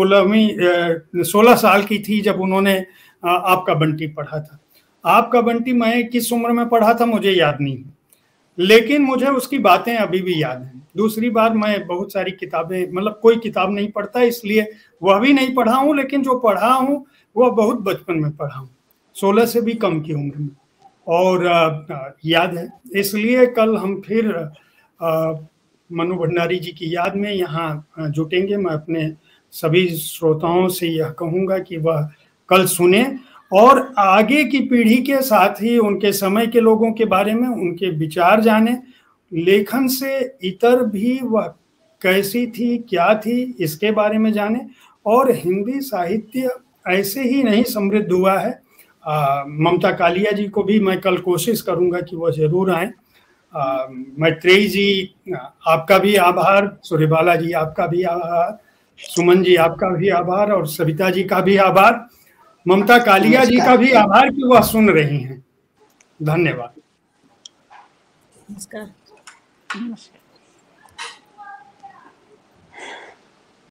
16 साल की थी जब उन्होंने आपका बंटी पढ़ा था। आपका बंटी मैं किस उम्र में पढ़ा था मुझे याद नहीं, लेकिन मुझे उसकी बातें अभी भी याद हैं। दूसरी बार, मैं बहुत सारी किताबें, मतलब कोई किताब नहीं पढ़ता, इसलिए वह भी नहीं पढ़ा हूँ, लेकिन जो पढ़ा हूँ वह बहुत बचपन में पढ़ा हूँ, 16 से भी कम की उम्र में, और याद है। इसलिए कल हम फिर मन्नू भंडारी जी की याद में यहाँ जुटेंगे। मैं अपने सभी श्रोताओं से यह कहूँगा कि वह कल सुने और आगे की पीढ़ी के साथ ही उनके समय के लोगों के बारे में उनके विचार जाने, लेखन से इतर भी वह कैसी थी, क्या थी, इसके बारे में जाने। और हिंदी साहित्य ऐसे ही नहीं समृद्ध हुआ है। ममता कालिया जी को भी मैं कल कोशिश करूंगा कि वह जरूर आए। मैत्रेयी जी, आपका भी आभार। सूर्यबाला जी, आपका भी आभार। सुमन जी, आपका भी आभार। और सविता जी का भी आभार। ममता कालिया जी का भी आभार कि वह सुन रही हैं। धन्यवाद। नमस्कार। नमस्कार।